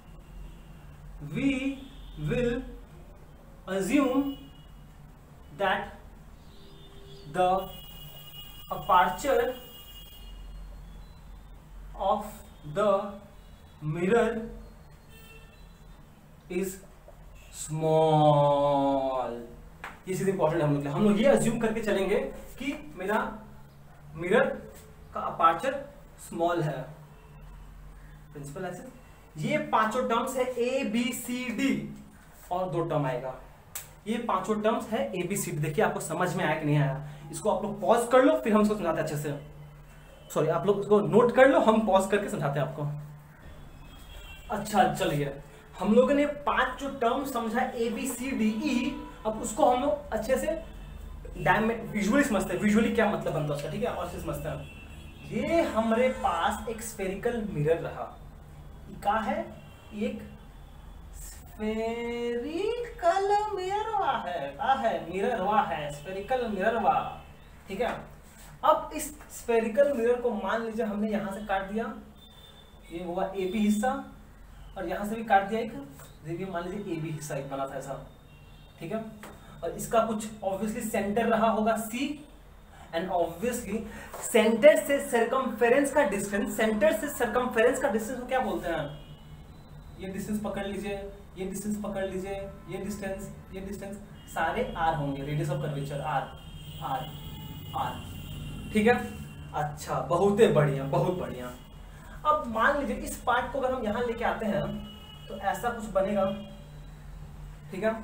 we will assume that the aperture of the mirror is small। ये चीज इंपॉर्टेंट है हम लोग हम लोग ये अज्यूम करके चलेंगे कि मेरा मिरर का अपर्चर स्मॉल है। प्रिंसिपल एक्सिस, ये पांचों टर्म्स है ए बी सी डी, और दो टर्म आएगा, ये पांचों टर्म्स है ए बी सी डी। देखिए आपको समझ में आया कि नहीं आया, इसको आप लोग पॉज कर लो, फिर हम इसको समझाते हैं अच्छे से। सॉरी, आप लोग इसको नोट कर लो, हम पॉज करके समझाते हैं आपको। अच्छा चलिए, हम लोगों ने पांच जो टर्म समझा ए बी सी डी ई, अब उसको हम लोग अच्छे से विजुअली समझते हैं, विजुअली क्या मतलब बनता है उसका। ठीक है, और से समझते हैं। ये हमारे पास एक स्फेरिकल मिरर रहा, क्या है, एक स्फेरिकल मिररवा है, क्या है, मिररवा है, स्फेरिकल मिररवा। ठीक है, अब इस स्फेरिकल मिरर को मान लीजिए हमने यहां से काट दिया, ये हुआ ए बी हिस्सा, और यहां से भी काट दिया एक, देखिए मान लीजिए ए बी हिस्सा एक बना था ऐसा। ठीक है, और इसका कुछ ऑब्वियसली सेंटर रहा होगा सी, एंड ऑब्वियसली सेंटर से सर्कमफेरेंस का डिस्टेंस, सेंटर से सर्कमफेरेंस का डिस्टेंस को क्या बोलते हैं? ये डिस्टेंस पकड़ लीजिए, ये डिस्टेंस पकड़ लीजिए, ये डिस्टेंस, ये डिस्टेंस, सारे आर होंगे, radius of curvature R, R, R, ठीक है। अच्छा, बहुत ही बढ़िया, बहुत बढ़िया। अब मान लीजिए इस पार्ट को अगर हम यहां लेके आते हैं तो ऐसा कुछ बनेगा, ठीक है।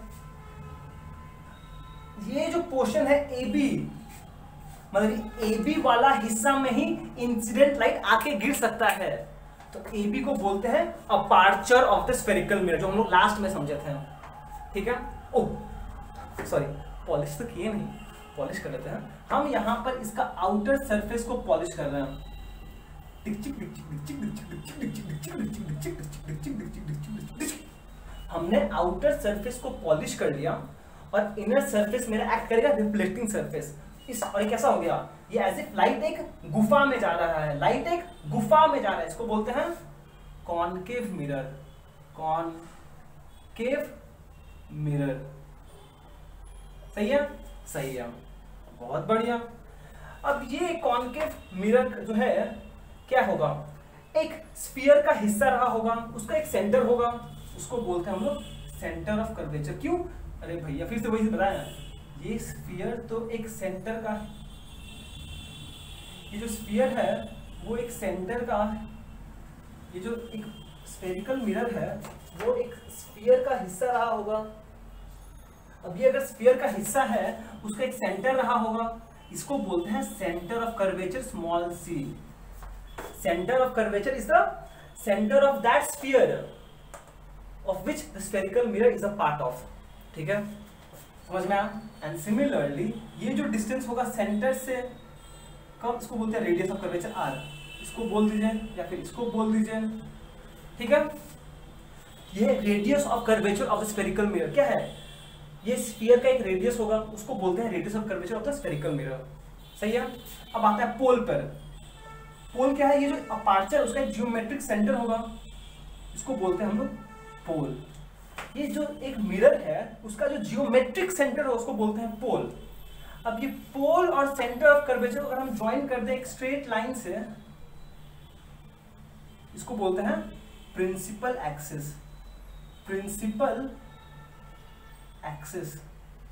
ये जो पोर्शन है ए बी, मतलब ए बी वाला हिस्सा में ही इंसिडेंट लाइट आके गिर सकता है, तो ए बी को बोलते हैं aperture of the spherical mirror, जो हम लोग लास्ट में समझे थे, ठीक है। ओह सॉरी, पॉलिश तो किए नहीं, पॉलिश कर लेते हैं हम। यहां पर इसका आउटर सरफेस को पॉलिश कर रहे हैं। हमने आउटर सरफेस को पॉलिश कर लिया और इनर सरफेस मेरा एक्ट करेगा रिफ्लेक्टिंग सरफेस। इस और ये कैसा हो गया? ये एज इफ लाइट एक गुफा में जा रहा है, लाइट एक गुफा में जा रहा है, इसको बोलते हैं कॉनकेव मिरर, कॉनकेव मिरर। सही है, सही है, बहुत बढ़िया। अब ये कॉनकेव मिरर जो है क्या होगा? एक स्फीयर का हिस्सा रहा होगा, उसका एक सेंटर होगा, उसको बोलते हैं हम लोग सेंटर ऑफ कर्वेचर। क्यों? अरे भैया फिर से वही बताया, ये स्फीयर तो एक सेंटर का, ये जो स्फीयर है वो एक सेंटर का, ये जो एक स्फेरिकल मिरर है वो एक स्फीयर का हिस्सा रहा होगा। अब ये अगर स्फीयर का हिस्सा है, उसका एक सेंटर रहा होगा, इसको बोलते हैं centre of curvature small C. Centre of curvature is the centre of that sphere of which the spherical mirror is a part of, ठीक है, समझ में आया। एंड सिमिलरली ये जो डिस्टेंस होगा सेंटर से कब, इसको बोलते हैं रेडियस ऑफ कर्वेचर आर, इसको बोल दीजिए या फिर इसको बोल दीजिए, ठीक है। ये radius of curvature of the spherical mirror क्या है? ये स्फीयर का एक रेडियस होगा, उसको बोलते हैं radius of curvature of the spherical mirror. सही है। अब आता है पोल पर। पोल क्या है? ये जो अपार्चर उसका एक जियोमेट्रिक सेंटर होगा, इसको बोलते हैं हम लोग पोल। ये जो एक मिरर है उसका जो जियोमेट्रिक सेंटर है उसको बोलते हैं पोल। अब ये पोल और सेंटर ऑफ कर्वेचर अगर हम ज्वाइन कर दें एक स्ट्रेट लाइन से, इसको बोलते हैं प्रिंसिपल एक्सिस, प्रिंसिपल एक्सिस।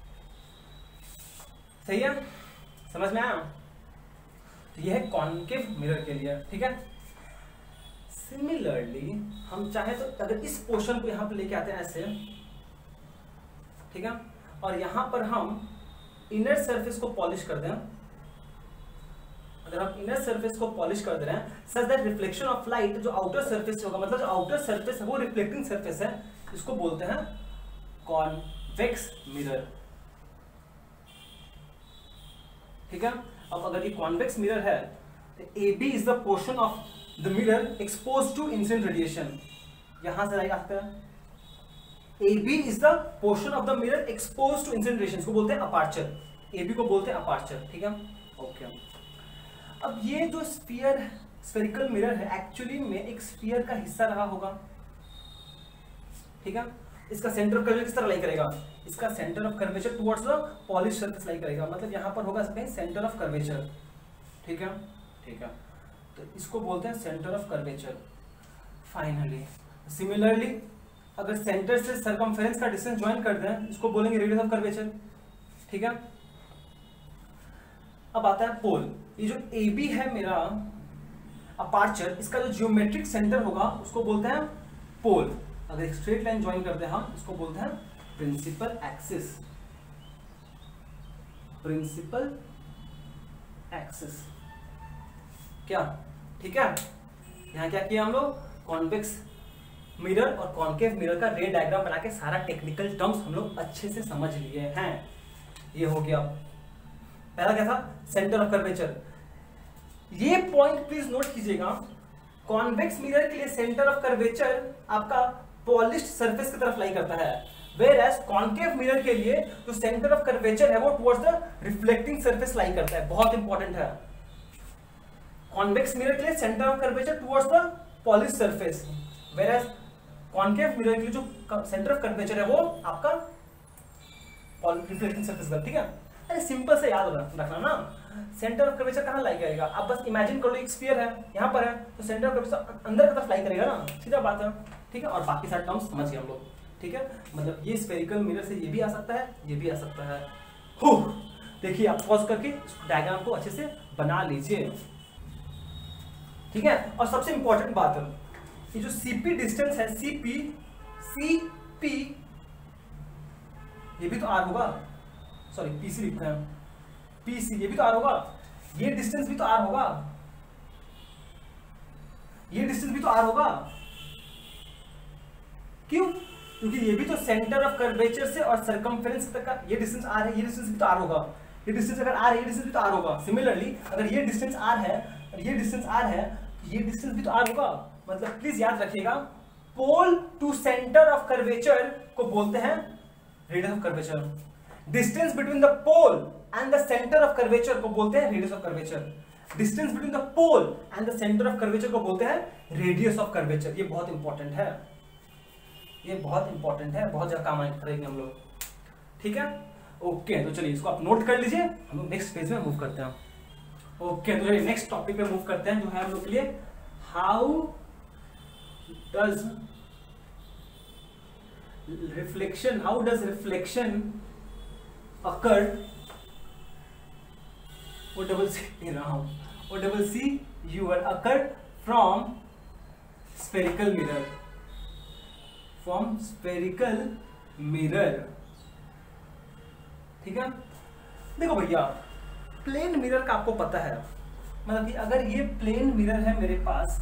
सही है, समझ में आया? तो यह है कॉनकेव मिरर के लिए, ठीक है। सिमिलरली हम चाहे तो अगर इस पोर्शन को यहां पे लेके आते हैं ऐसे, ठीक है, और यहां पर हम इनर सरफेस को पॉलिश कर दें, अगर हम इनर सरफेस को पॉलिश कर दे रहे हैं such that reflection of light जो आउटर सरफेस से होगा, मतलब जो आउटर सरफेस है वो रिफ्लेक्टिंग सरफेस है, इसको बोलते हैं कॉन्वेक्स मिरर, ठीक है। अब अगर ये कॉन्वेक्स मिरर है तो A B is the portion of the mirror expose to incident radiation. यहां से लाइट आता है, A B is the portion of the mirror expose to incident radiation, इसको बोलते हैं अपार्चर, ए बी को बोलते हैं अपार्चर, ठीक है। ओके, अब ये जो स्फीयर स्फेरिकल मिरर है एक्चुअली में एक स्फीयर का हिस्सा रहा होगा, ठीक है। इसका सेंटर ऑफ कर्वेचर किस तरह लाई करेगा? इसका centre of curvature towards the polish surface lie करेगा, मतलब यहां पर होगा इसमें सेंटर ऑफ कर्वेचर, ठीक है, ठीक है। तो इसको बोलते हैं centre of curvature. Finally similarly अगर सेंटर से सर्कमफेरेंस का डिस्टेंस ज्वाइन कर दें, इसको बोलेंगे रेडियस ऑफ कर्वेचर, ठीक है। अब आता है पोल। ये जो ए बी है मेरा अपार्चर, इसका जो जियोमेट्रिक सेंटर होगा उसको बोलते हैं पोल। अगर एक स्ट्रेट लाइन ज्वाइन करते हैं हम, इसको बोलते हैं प्रिंसिपल एक्सिस, प्रिंसिपल एक्सिस, क्या, ठीक है। यहां क्या किया हम लोग? कॉन्वेक्स मिरर और कॉन्केव मिरर का रे डायग्राम बना के सारा टेक्निकल टर्म्स हम लोग अच्छे से समझ लिए हैं। ये हो गया पहला, क्या था? Centre of curvature. ये पॉइंट प्लीज नोट कीजिएगा, कॉन्वेक्स मिरर के लिए सेंटर ऑफ कर्वेचर आपका पॉलिश्ड सरफेस की तरफ लाई करता है, वेयर एज कॉन्केव मिरर के लिए जो सेंटर ऑफ कर्वेचर है वो towards the reflecting surface lie करता है। बहुत इंपॉर्टेंट है, कॉन्वेक्स मिरर के लिए centre of curvature towards the polished surface, whereas concave mirror के लिए जो सेंटर ऑफ कर्वेचर है वो आपका रिफ्लेक्टिंग सरफेस का, ठीक है। अरे सिंपल से याद रखना ना, सेंटर ऑफ कर्वेचर कहाँ लाई करेगा? आप बस इमेजिन कर लो एक स्फीयर है यहाँ पर है, तो सेंटर ऑफ कर्वेचर अंदर की तरफ लाई करेगा ना, सीधा बात है, ठीक है। और बाकी सारे टर्म्स समझ गए हम लोग, ठीक है। मतलब ये स्फेरिकल मिरर से ये भी आ सकता है, ये भी आ सकता है। हो देखिए, आप पॉज करके डायग्राम को अच्छे से बना लीजिए, ठीक है। और सबसे इंपॉर्टेंट बात है, ये जो सीपी डिस्टेंस है, सीपी सीपी ये भी तो आर होगा, सॉरी पीसी लिखते हैं, पीसी ये भी तो आर होगा, ये डिस्टेंस भी तो आर होगा, ये डिस्टेंस भी तो आर होगा। क्यों? क्योंकि ये भी तो सेंटर ऑफ कर्वेचर से और सरकमफेरेंस तक का ये डिस्टेंस आर है, ये डिस्टेंस भी तो आर होगा, ये डिस्टेंस अगर आर है, ये डिस्टेंस भी तो आर होगा। सिमिलरली अगर ये डिस्टेंस आर है और ये डिस्टेंस आर है, ये डिस्टेंस भी तो आर होगा। मतलब प्लीज याद रखिएगा, pole to centre of curvature को बोलते हैं radius of curvature, distance between the pole and the centre of curvature को बोलते हैं radius of curvature, distance between the pole and the centre of curvature को बोलते हैं रेडियस ऑफ कर्वेचर। ये बहुत इंपॉर्टेंट है, ये बहुत इंपॉर्टेंट है, बहुत ज्यादा काम आएंगे हम लोग, ठीक है। ओके, तो चलिए इसको आप नोट कर लीजिए, हम लोग नेक्स्ट पेज में मूव करते हैं। ओके, तो चलिए नेक्स्ट टॉपिक पे मूव करते हैं, जो है हम लोग के लिए how does reflection how does reflection occur, O double C, O double C U R occur from spherical mirror, from spherical mirror, ठीक है। देखो भैया, प्लेन मिरर का आपको पता है, मतलब कि अगर ये प्लेन मिरर है मेरे पास,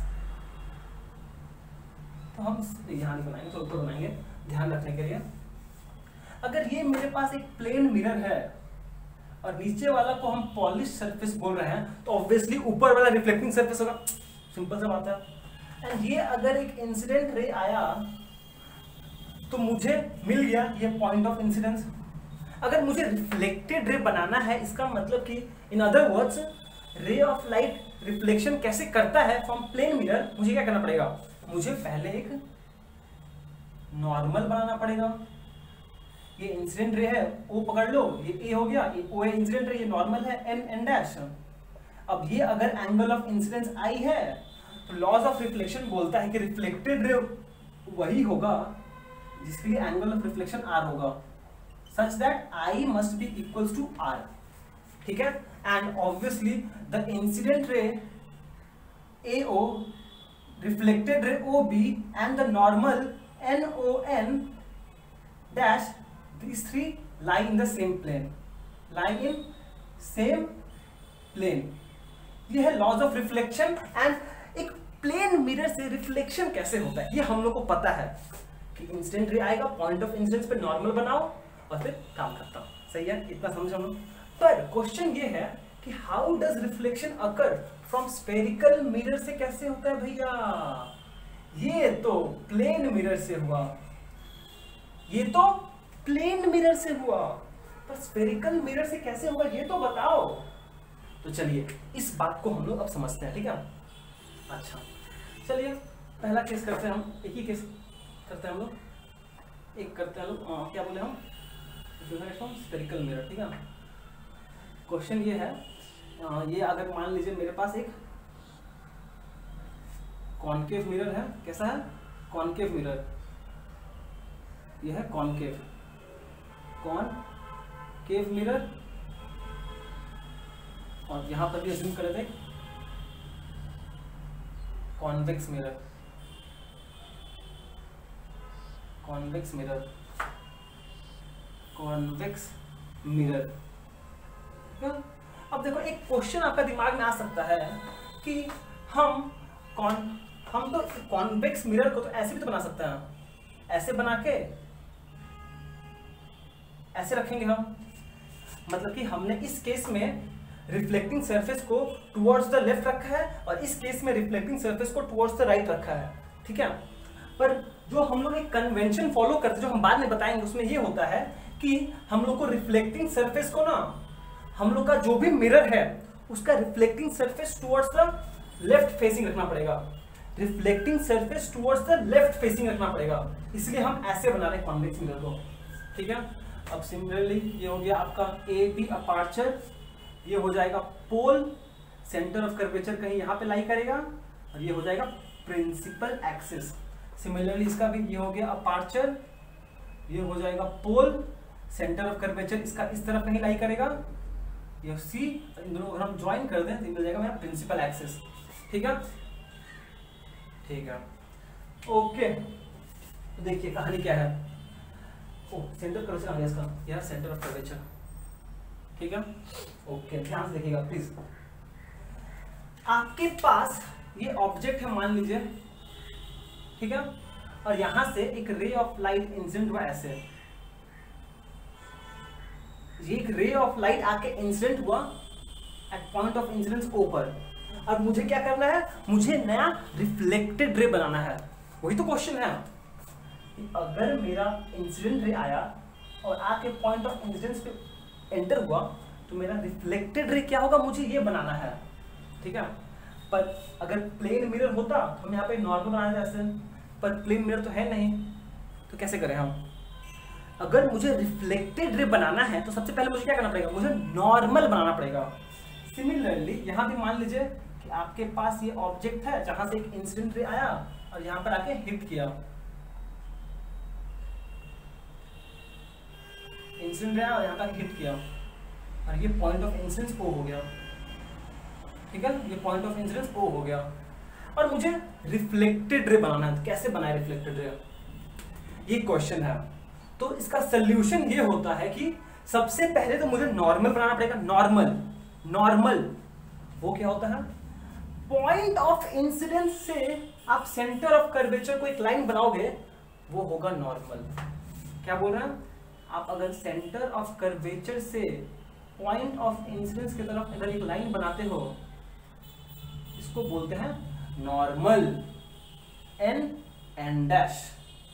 तो हम यहाँ नहीं बनाएंगे, तो ऊपर बनाएंगे ध्यान रखने के लिए। अगर ये मेरे पास एक प्लेन मिरर है और नीचे वाला को हम पॉलिश सरफेस बोल रहे हैं, तो ऑब्वियसली ऊपर वाला रिफ्लेक्टिंग सरफेस होगा, सिंपल सा बात है। एंड ये अगर एक इंसिडेंट रे आया तो मुझे मिल गया ये पॉइंट ऑफ इंसिडेंस। अगर मुझे रिफ्लेक्टेड रे बनाना है, इसका मतलब कि in other words ray of light reflection कैसे करता है फ्रॉम प्लेन मिरर, मुझे क्या करना पड़ेगा? मुझे पहले एक नॉर्मल बनाना पड़ेगा। ये इंसिडेंट रे है, ओ पकड़ लो, ये ए हो गया, ये ओ है इंसिडेंट रे, ये नॉर्मल है एन एन डैश। अब ये अगर एंगल ऑफ इंसिडेंस आई है, तो लॉज ऑफ रिफ्लेक्शन बोलता है कि रिफ्लेक्टेड रे वही होगा जिसके लिए एंगल ऑफ रिफ्लेक्शन आर होगा, such that I must be equals to R, ठीक है। एंड ऑब्वियसली द इंसिडेंट रे ए O, reflected ray O B and the normal N O N dash, these three lie in the same plane, lie in same plane। ये है laws of reflection. And एक plane mirror से reflection कैसे होता है ये हम लोग को पता है कि इंसिडेंट रे आएगा, पॉइंट ऑफ इंसिडेंस पे नॉर्मल बनाओ और फिर काम करता हूं, सही है, इतना समझ हम लोग। पर क्वेश्चन ये है कि how does reflection occur from spherical mirror से कैसे होता है भैया? ये तो प्लेन मिरर से हुआ, ये तो प्लेन मिरर से हुआ, पर स्फेरिकल मिरर से कैसे होगा ये तो बताओ। तो चलिए इस बात को हम लोग अब समझते हैं, ठीक है। अच्छा चलिए पहला केस करते हैं हम, एक ही केस करते हैं हम लोग, एक करते हैं लोग आ, क्या बोले हम, स्फेरिकल मिरर, ठीक है। क्वेश्चन ये है, आ, ये अगर मान लीजिए मेरे पास एक कॉनकेव मिरर है, कैसा है? कॉनकेव मिरर, ये है कॉनकेव, कॉनकेव मिरर, और यहां पर भी अज्यूम कर रहे थे convex mirror, convex mirror, convex mirror. अब देखो एक क्वेश्चन आपका दिमाग में आ सकता है कि हम कौन हम तो कॉन्वेक्स मिरर को तो ऐसे भी तो बना सकते हैं, ऐसे बना के ऐसे रखेंगे हम, मतलब कि हमने इस केस में रिफ्लेक्टिंग सरफेस को टुवर्ड्स द लेफ्ट रखा है और इस केस में रिफ्लेक्टिंग सरफेस को टुवर्ड्स द राइट रखा है, ठीक है। पर जो हम लोग एक कन्वेंशन फॉलो करते हैं, जो हम बाद में बताएंगे, उसमें ये होता है कि हम लोग को रिफ्लेक्टिंग सरफेस को ना, हम लोग का जो भी मिरर है उसका reflecting surface towards the left facing रखना पड़ेगा, reflecting surface towards the left facing रखना पड़ेगा, इसलिए हम ऐसे बना रहे हैं कॉन्वेक्स मिरर को, ठीक है। अब सिमिलरली ये हो गया आपका ए बी अपर्चर, ये हो जाएगा पोल सेंटर ऑफ कर्वेचर कहीं यहाँ पे लाई करेगा और ये हो जाएगा प्रिंसिपल एक्सिस। सिमिलरली इसका भी ये हो गया अपार्चर, ये हो जाएगा पोल सेंटर ऑफ कर्वेचर इसका इस तरफ कहीं लाई करेगा, ये सी, इन दोनों अगर हम ज्वाइन कर दें तो मिल जाएगा मेरा प्रिंसिपल एक्सिस। ठीक है ठीक है ओके। तो देखिए कहानी क्या है। ओ सेंटर कर्वेचर आ गया इसका, यार सेंटर ऑफ कर्वेचर। ठीक है ओके, ध्यान से देखिएगा प्लीज। आपके पास ये ऑब्जेक्ट है मान लीजिए, ठीक है, और यहां से एक रे ऑफ लाइट इंसिडेंट हुआ ऐसे, ये एक रे ऑफ लाइट आके इंसिडेंट हुआ at point of incidence O पर। अब मुझे क्या करना है, मुझे नया रिफ्लेक्टेड रे बनाना है। वही तो क्वेश्चन है कि अगर मेरा इंसिडेंट रे आया और आके पॉइंट ऑफ इंसिडेंस पे एंटर हुआ तो मेरा रिफ्लेक्टेड रे क्या होगा, मुझे ये बनाना है। ठीक है, पर अगर प्लेन मिरर होता तो हम यहाँ पे नॉर्मल बनाना जैसे, पर प्लेन मिरर तो है नहीं, तो कैसे करें हम। अगर मुझे रिफ्लेक्टेड रे बनाना है तो सबसे पहले मुझे क्या करना पड़ेगा, मुझे नॉर्मल बनाना पड़ेगा। सिमिलरली यहाँ भी मान लीजिए कि आपके पास ये ऑब्जेक्ट है जहां से एक इंसिडेंट रे आया और यहाँ पर आके हिट किया, इंसिडेंट रे आया और यहाँ पर हिट किया और ये पॉइंट ऑफ इंसिडेंस ओ हो गया। ठीक है, ये पॉइंट ऑफ इंसिडेंस ओ हो गया और मुझे रिफ्लेक्टेड रे बनाना है। तो कैसे बनाए रिफ्लेक्टेड रे, ये क्वेश्चन है। तो इसका सोल्यूशन ये होता है कि सबसे पहले तो मुझे नॉर्मल बनाना पड़ेगा। नॉर्मल नॉर्मल वो क्या होता है, पॉइंट ऑफ इंसिडेंस से आप सेंटर ऑफ कर्वेचर को एक लाइन बनाओगे वो होगा नॉर्मल। क्या बोल रहे हैं आप, अगर सेंटर ऑफ कर्वेचर से पॉइंट ऑफ इंसिडेंस की तरफ अगर एक लाइन बनाते हो इसको बोलते हैं नॉर्मल, एन एन डैश।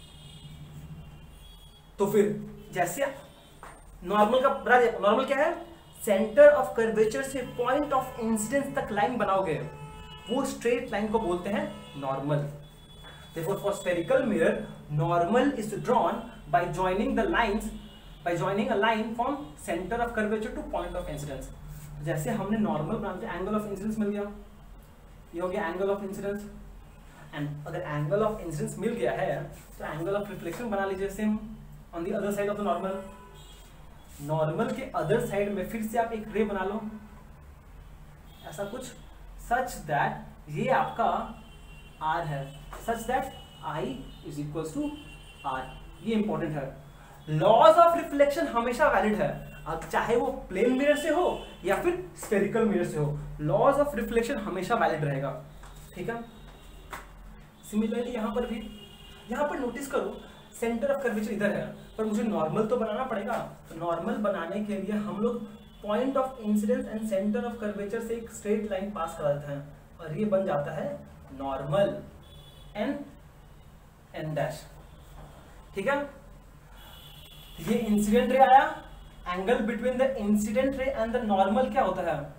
तो फिर जैसे नॉर्मल का नॉर्मल क्या है, सेंटर ऑफ कर्वेचर से पॉइंट ऑफ इंसिडेंस तक लाइन बनाओगे वो स्ट्रेट लाइन को बोलते हैं normal. Therefore, for spherical mirror, normal is drawn by joining the lines, by joining a line from center of curvature to point of incidence. जैसे हमने normal बनाते angle of incidence मिल गया, ये हो गया एंगल ऑफ इंसिडेंस। एंड अगर angle of incidence मिल गया है तो एंगल ऑफ रिफ्लेक्शन बना लीजिए same on the other side of the normal. Normal के अदर साइड में फिर से आप एक रे बना लो ऐसा कुछ, सच दैट ये आपका आर है, such that I is equals to R. ये इंपॉर्टेंट है। लॉज ऑफ रिफ्लेक्शन हमेशा वैलिड है, अब चाहे वो प्लेन मिरर से हो या फिर स्फेरिकल मिरर से हो, लॉज ऑफ रिफ्लेक्शन हमेशा वैलिड रहेगा। ठीक है, सिमिलरली यहां पर भी, यहां पर नोटिस करो सेंटर ऑफ कर्वेचर इधर है पर मुझे नॉर्मल तो बनाना पड़ेगा। तो नॉर्मल बनाने के लिए हम लोग point of incidence and centre of curvature से एक स्ट्रेट लाइन पास कर देते हैं और ये बन जाता है नॉर्मल, एन एन डैश। ठीक है, ये इंसिडेंट रे आया, angle between the incident ray and the normal क्या होता है,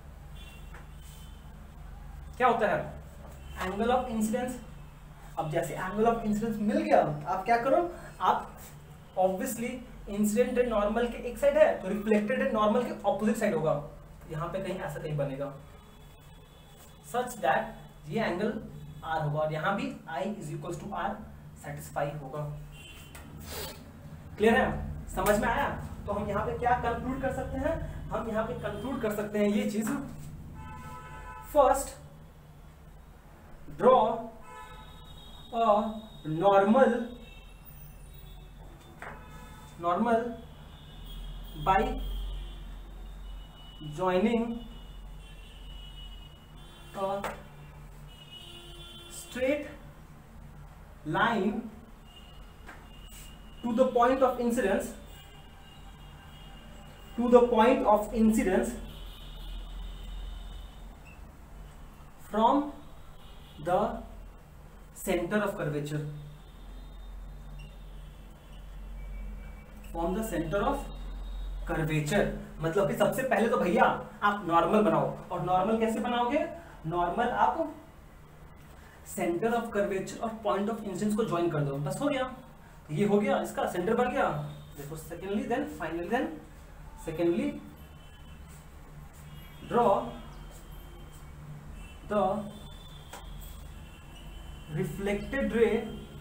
क्या होता है, एंगल ऑफ इंसिडेंस। अब जैसे एंगल ऑफ इंसिडेंस मिल गया आप क्या करो, आप ऑब्वियसली इंसिडेंट रे नॉर्मल के एक साइड है तो रिफ्लेक्टेड रे नॉर्मल के ऑपोजिट साइड होगा, यहां पे कहीं ऐसा कहीं बनेगा, सच दैट ये एंगल आर होगा और यहां भी I is equal to R satisfy होगा। क्लियर है, समझ में आया। तो हम यहाँ पे क्या कंक्लूड कर सकते हैं, हम यहाँ पे कंक्लूड कर सकते हैं ये चीज, first draw a normal normal by joining a straight line to the point of incidence, to the point of incidence from the center of curvature, from the centre of curvature. मतलब कि सबसे पहले तो भैया आप नॉर्मल बनाओ, और normal कैसे बनाओगे, नॉर्मल आप सेंटर ऑफ कर्वेचर और पॉइंट ऑफ इंसिडेंस को ज्वाइन कर दो, बस हो गया। ये हो गया, इसका सेंटर बन गया। देखो secondly then finally then secondly draw the reflected ray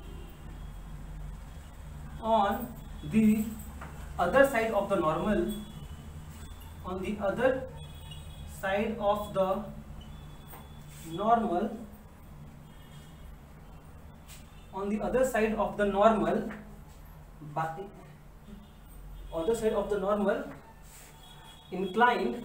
on the other side of the normal on the other side of the normal on the other side of the normal by other side of the normal inclined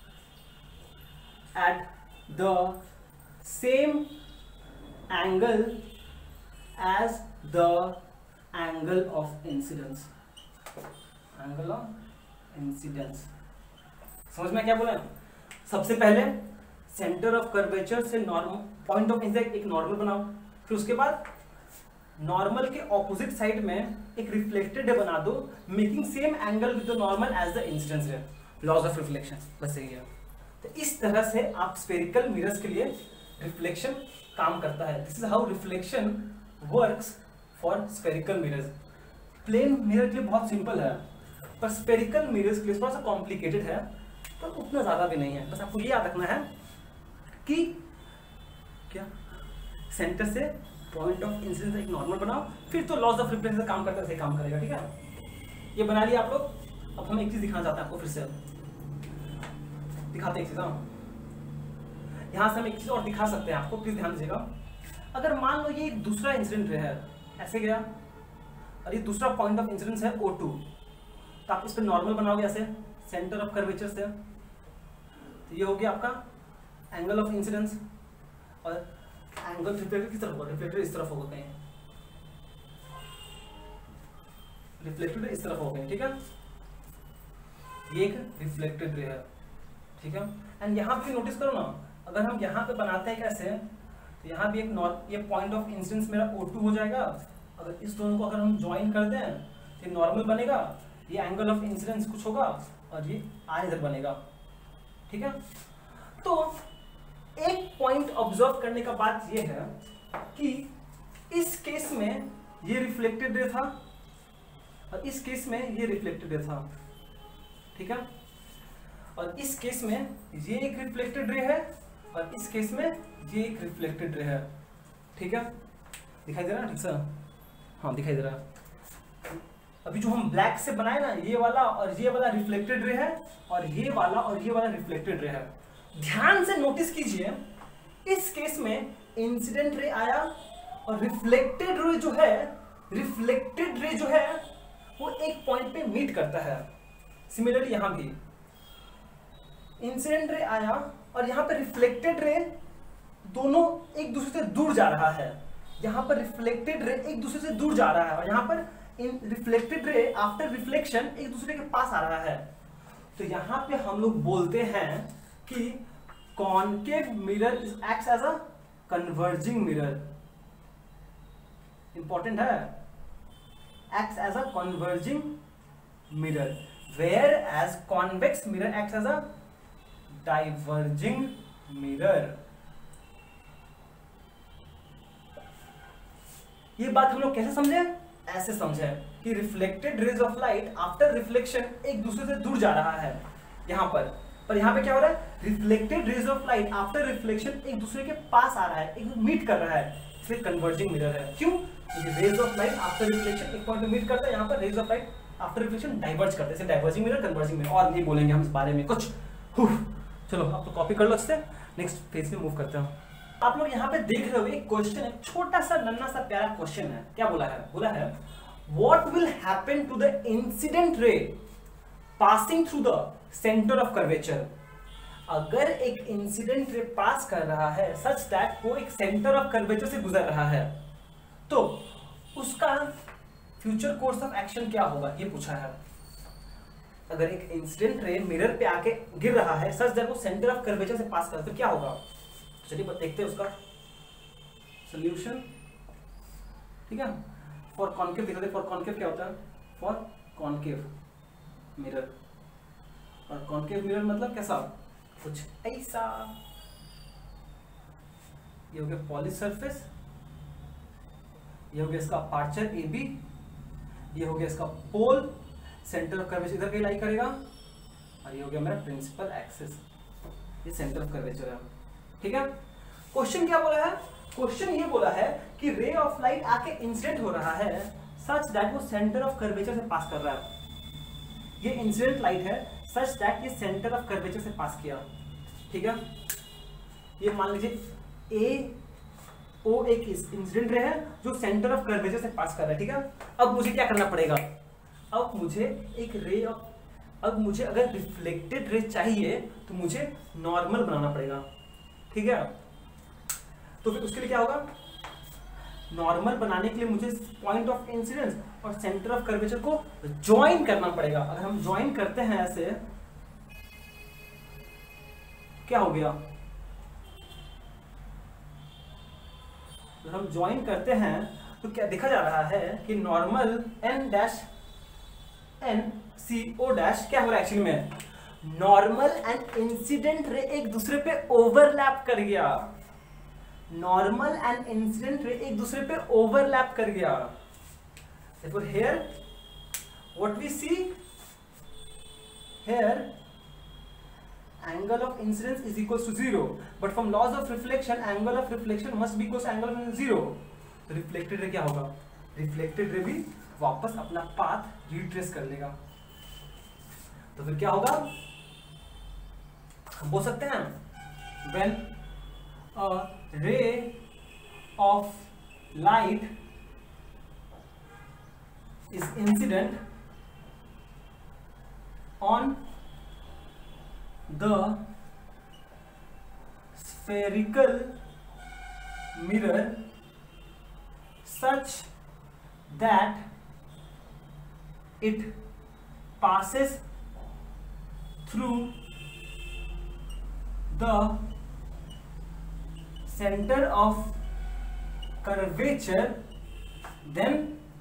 at the same angle as the angle of incidence. angle of incidence समझ में क्या बोला? सबसे पहले centre of curvature से normal point of incidence एक normal बनाओ, फिर उसके बाद नॉर्मल के ऑपोजिट साइड में एक रिफ्लेक्टेड रे बना दो, making same angle with the normal as the incidence ray. Laws of reflection बस यही है. तो इस तरह से आप स्फेरिकल मिरर्स के लिए रिफ्लेक्शन काम करता है. This is how reflection works for spherical mirrors. Plane mirror के लिए बहुत सिंपल है, पर स्फेरिकल मिरर्स के लिए थोड़ा सा कॉम्प्लिकेटेड है, पर उतना ज्यादा भी नहीं है. बस आपको ये याद रखना है कि क्या सेंटर से पॉइंट ऑफ इंसिडेंस एक नॉर्मल बनाओ, फिर तो लॉज ऑफ रिफ्लेक्शन से काम करता है, काम करेगा. ठीक है, ये बना लिया आप लोग. अब हम एक चीज दिखाना चाहते हैं आपको, फिर से दिखाते हैं एक चीज. हाँ, यहाँ से हम एक चीज और दिखा सकते हैं आपको, प्लीज ध्यान दीजिएगा. अगर मान लो ये दूसरा इंसिडेंट रे है, ऐसे गया, और ये दूसरा पॉइंट ऑफ इंसिडेंस है ओ टू, तो आप इस पर नॉर्मल बनाओगे ऐसे सेंटर ऑफ कर्वेचर से. तो ये हो गया आपका एंगल ऑफ इंसिडेंस, और एंगल रिफ्लेक्टर किस तरफ होगा? रिफ्लेक्टर इस तरफ होगा कहीं, रिफ्लेक्टेड इस तरफ हो गए. ठीक है, ये एक रिफ्लेक्टेड रे है. ठीक है, एंड यहाँ पे नोटिस करो ना, अगर हम यहाँ पे बनाते हैं कैसे, तो यहाँ भी एक नॉर्म, ये पॉइंट ऑफ इंसिडेंस मेरा ओ टू हो जाएगा. अगर इस दोनों को अगर हम ज्वाइन कर दें तो ये नॉर्मल बनेगा, ये एंगल ऑफ इंसिडेंस कुछ होगा, और ये आर इधर बनेगा. ठीक है, तो एक पॉइंट ऑब्जर्व करने का बात ये है कि इस केस में ये रिफ्लेक्टेड रे था, और इस केस में ये रिफ्लेक्टेड रे था. ठीक है, और इस केस में ये एक रिफ्लेक्टेड रे है, और इस केस में ये एक रिफ्लेक्टेड रे है. ठीक है, दिखाई दे रहा है ठीक से? हाँ, दिखाई दे रहा है. अभी जो हम ब्लैक से बनाए ना, ये वाला और ये वाला रिफ्लेक्टेड रे है, और ये वाला और ये वाला रिफ्लेक्टेड रे है. ध्यान से नोटिस कीजिए, इस केस में इंसिडेंट रे आया, और रिफ्लेक्टेड रे जो है रिफ्लेक्टेड रे जो है वो एक पॉइंट पे मीट करता है. सिमिलरली यहां भी इंसिडेंट रे आया, और यहां पे रिफ्लेक्टेड रे दोनों एक दूसरे से दूर जा रहा है. यहां पर रिफ्लेक्टेड रे एक दूसरे से दूर जा रहा है, और यहां पर इन रिफ्लेक्टेड रे आफ्टर रिफ्लेक्शन एक दूसरे के पास आ रहा है. तो यहां पे हम लोग बोलते हैं कि concave mirror acts as a converging mirror. Important है, acts as a converging mirror, where as convex mirror acts as a diverging mirror. ये बात हम लोग कैसे समझे? ऐसे समझे कि reflected rays of light after reflection एक दूसरे से दूर जा रहा है यहां पर, पर यहां पे क्या हो रहा है? Reflected rays of light after reflection एक दूसरे के पास आ रहा है, एक मीट कर रहा है, इसलिए कन्वर्जिंग मिरर है. क्यों? क्योंकि rays of light after reflection एक पॉइंट पे मीट करता है, यहां पर rays of light after reflection diverge करते हैं, इसलिए डाइवर्जिंग मिरर, कन्वर्जिंग मिरर. और नहीं बोलेंगे हम इस बारे में कुछ. चलो आप तो कॉपी कर लो, इससे नेक्स्ट फेज में मूव करते हैं. आप लोग यहाँ पे देख रहे हो एक क्वेश्चन है, छोटा सा नन्ना सा प्यारा क्वेश्चन है. क्या बोला है? बोला है what will happen to the incident ray passing through the centre of curvature. अगर एक इंसिडेंट रे पास कर रहा है सच दैट वो एक सेंटर ऑफ कर्वेचर से गुजर रहा है, तो उसका फ्यूचर कोर्स ऑफ एक्शन क्या होगा, ये पूछा है. अगर एक इंसिडेंट रे मिरर पे आके गिर रहा है सच दैट वो सेंटर ऑफ कर्वेचर से पास कर रहा है, तो क्या होगा? चलिए देखते हैं उसका सॉल्यूशन. ठीक है, फॉर कॉन्केव दिखा दे. फॉर कॉन्केव क्या होता है? For concave mirror. और कॉन्केव मिरर मतलब कैसा? कुछ ऐसा. ये हो गया पॉलिश सरफेस, ये हो गया इसका अपर्चर ए बी, ये हो गया इसका पोल, सेंटर ऑफ कर्वेचर इधर कहीं लाई करेगा, और ये हो गया मेरा प्रिंसिपल एक्सिस, ये सेंटर ऑफ कर्वेचर है. ठीक है, क्वेश्चन क्या बोला है? क्वेश्चन ये बोला है कि रे ऑफ लाइट आके इंसिडेंट हो रहा है सच दैट वो सेंटर ऑफ कर्वेचर से पास कर रहा है। ये इंसिडेंट लाइट है सच दैट ये सेंटर ऑफ कर्वेचर से पास किया, ठीक है। ये मान लीजिए ए ओ एक इंसिडेंट रे है जो सेंटर ऑफ कर्वेचर से पास कर रहा है, ठीक है। अब मुझे क्या करना पड़ेगा? अब मुझे एक रे ऑफ अब मुझे अगर रिफ्लेक्टेड रे चाहिए तो मुझे नॉर्मल बनाना पड़ेगा, ठीक है। तो फिर उसके लिए क्या होगा? नॉर्मल बनाने के लिए मुझे पॉइंट ऑफ इंसिडेंस और सेंटर ऑफ कर्वेचर को ज्वाइन करना पड़ेगा। अगर हम ज्वाइन करते हैं ऐसे, क्या हो गया? अगर हम ज्वाइन करते हैं तो क्या देखा जा रहा है कि normal N dash N C O dash क्या हो रहा है एक्चुअली में? नॉर्मल एंड इंसिडेंट रे एक दूसरे पे ओवरलैप कर गया। नॉर्मल एंड इंसिडेंट रे एक दूसरे पे ओवरलैप कर गया। Therefore here what we see here, angle of incidence is equals to zero, but from laws of reflection angle of reflection must be equals to angle of zero. तो reflected ray क्या होगा? Reflected ray भी वापस अपना path retrace कर लेगा। तो फिर क्या होगा? हम बोल सकते हैं when a ray of light is incident on the spherical mirror such that it passes through the center of curvature, then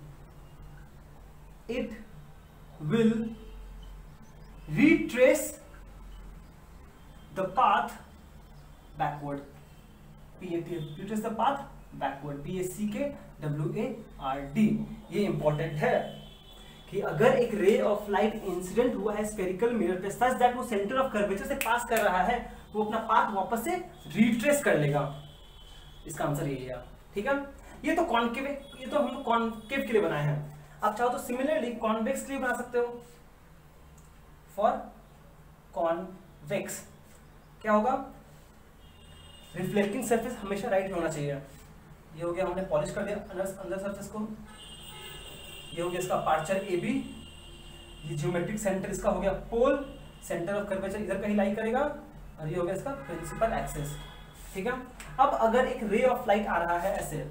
it will retrace the path backward. P A T retrace the path backward. P A C K W A R D. ये important है कि अगर एक ray of light incident हुआ है spherical mirror पे such that वो centre of curvature से पास कर रहा है, वो अपना पाथ वापस से रिट्रेस कर लेगा। इसका आंसर यही है, ठीक है। ये तो कॉनकेव, ये तो हम कॉनकेव के लिए बनाए हैं। आप चाहो तो सिमिलरली कॉन्वेक्स के लिए बना सकते हो। फॉर कॉन्वेक्स क्या होगा? रिफ्लेक्टिंग सरफेस हमेशा राइट में होना चाहिए। ये हो गया, हमने पॉलिश कर दिया अंदर अंदर सरफेस को। ये हो गया इसका अपर्चर ए बी। ये ज्योमेट्रिक सेंटर इसका हो गया पोल, सेंटर ऑफ कर्वेचर इधर कहीं लाई करेगा, और ये हो गया इसका प्रिंसिपल एक्सिस, ठीक है। अब अगर एक रे ऑफ लाइट आ रहा है ऐसे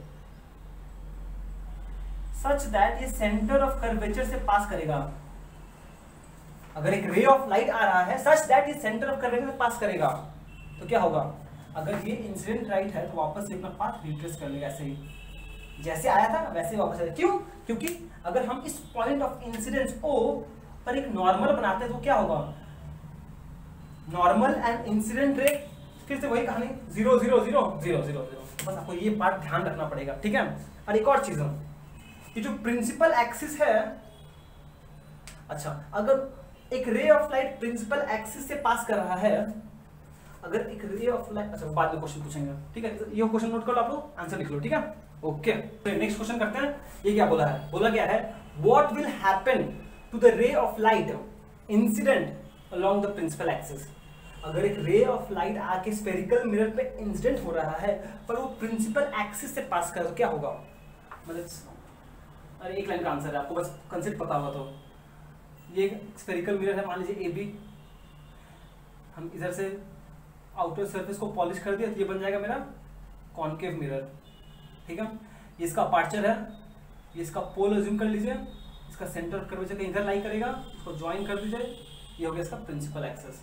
सच दैट ये सेंटर ऑफ कर्वेचर से पास करेगा, अगर एक रे ऑफ लाइट आ रहा है सच दैट ये सेंटर ऑफ कर्वेचर से पास करेगा, तो क्या होगा? अगर ये इंसिडेंट राइट है तो वापस से अपना पाथ रिट्रेस कर लेगा, ऐसे ही जैसे आया था वैसे ही वापस आएगा। क्यों? क्योंकि अगर हम इस पॉइंट ऑफ इंसिडेंस O पर एक नॉर्मल बनाते हैं तो क्या होगा? नॉर्मल एंड इंसिडेंट रे फिर से वही कहानी, zero zero zero zero zero zero. बस आपको ये पार्ट ध्यान रखना पड़ेगा, ठीक है। और एक और चीज, ये जो प्रिंसिपल एक्सिस है, अच्छा अगर एक ray of light principal axis से पास कर रहा है, अगर एक रे ऑफ लाइट, अच्छा बाद में क्वेश्चन पूछेंगे, ठीक है। ये क्वेश्चन नोट कर लो आप लोग, आंसर लिख लो, ठीक है। ओके, तो नेक्स्ट क्वेश्चन करते हैं। ये क्या बोला है? बोला क्या है? What will happen to the ray of light incident along the principal axis. अगर एक रे ऑफ लाइट आके स्फेरिकल मिरर पे इंसिडेंट हो रहा है पर वो प्रिंसिपल एक्सिस से पास कर, तो क्या होगा? मतलब अरे एक लाइन का आंसर है, आपको बस कंसेप्ट पता होगा। तो ये स्फेरिकल मिरर है, मान लीजिए ए बी, हम इधर से आउटर सरफेस को पॉलिश कर दिया तो ये बन जाएगा मेरा कॉनकेव मिरर, ठीक है। ये इसका अपर्चर है, ये इसका पोल अज्यूम कर लीजिए, इसका सेंटर ऑफ कर्वेचर कहीं इधर लाई करेगा, इसको ज्वाइन कर दीजिए, ये हो गया इसका प्रिंसिपल एक्सिस,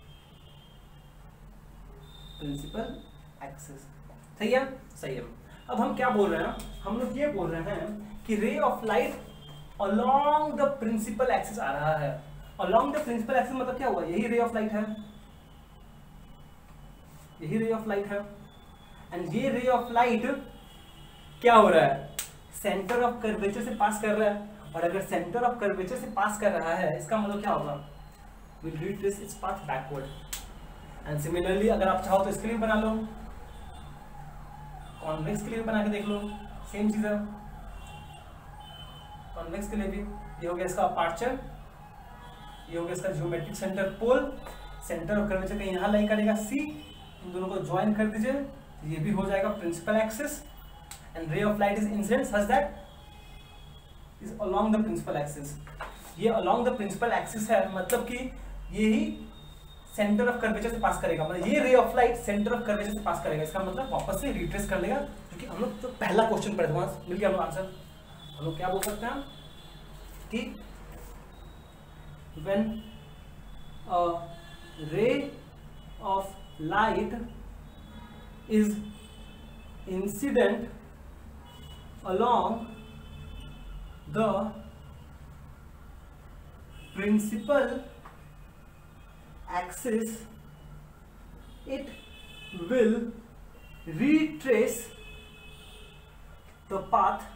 प्रिंसिपल एक्सिस। सही है? सही है। अब हम क्या बोल रहे हैं? हम लोग ये बोल रहे हैं कि ray of light along the principal axis आ रहा है। अलोंग द प्रिंसिपल एक्सिस मतलब क्या हुआ? यही रे ऑफ लाइट है, यही रे ऑफ लाइट है। एंड ये रे ऑफ लाइट क्या हो रहा है? सेंटर ऑफ कर्वेचर से पास कर रहा है, और अगर सेंटर ऑफ कर्वेचर से पास कर रहा है इसका मतलब क्या होगा? Will retrace its path backward. And similarly अगर आप चाहो तो इसके लिए बना लो, कॉन्वेक्स के लिए भी बना के देख लो, सेम चीज है। कॉन्वेक्स के लिए भी ये हो गया इसका अपर्चर, ये हो गया इसका geometric centre pole, centre of curvature कहीं यहाँ लाई करेगा सी, इन दोनों को ज्वाइन कर दीजिए, तो ये भी हो जाएगा principal axis. And ray of light is incident such that is along the principal axis. ये अलोंग द प्रिंसिपल एक्सिस है, मतलब कि ये ही सेंटर ऑफ कर्वेचर से पास करेगा, मतलब ये ray of light centre of curvature से पास करेगा। इसका मतलब वापस से रिट्रेस कर लेगा, क्योंकि हम लोग जो पहला क्वेश्चन पढ़े थे वहां मिल गया हम लोग आंसर। हम लोग क्या बोल सकते हैं कि when a ray of light is incident along the principal axis, it will retrace the path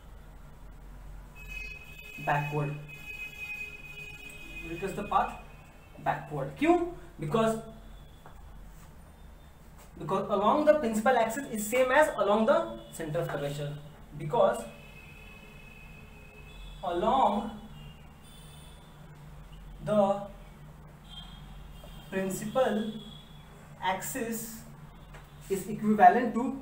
backward. Retrace the path backward. क्यों? Because because along the principal axis is same as along the center of curvature. Because along the principal axis is equivalent to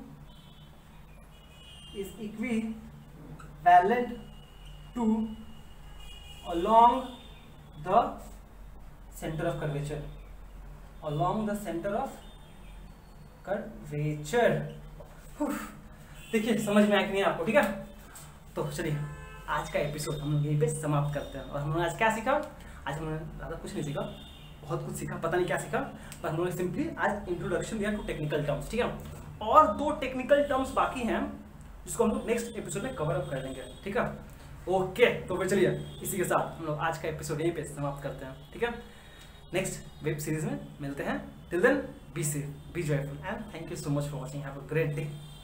is equivalent to along the center of curvature, along the center of curvature. देखिए समझ में आया कि नहीं आपको? ठीक है, तो चलिए आज का एपिसोड हम लोग यहीं पे समाप्त करते हैं। और हम लोग आज क्या सीखा? आज हमने ज़्यादा कुछ नहीं सीखा, बहुत कुछ सीखा, पता नहीं क्या सीखा, पर हम लोगों ने सिंपली आज इंट्रोडक्शन दिया टू टेक्निकल टर्म्स। ठीक है, और दो टेक्निकल टर्म्स बाकी हैं जिसको हम लोग नेक्स्ट एपिसोड में कवर अप कर लेंगे। ठीक है, ओके, तो फिर चलिए इसी के साथ हम लोग आज का एपिसोड यहीं पे समाप्त करते हैं। ठीक है, नेक्स्ट वेब सीरीज में मिलते हैं। Till then be safe, be joyful and thank you so much for watching. Have a great day.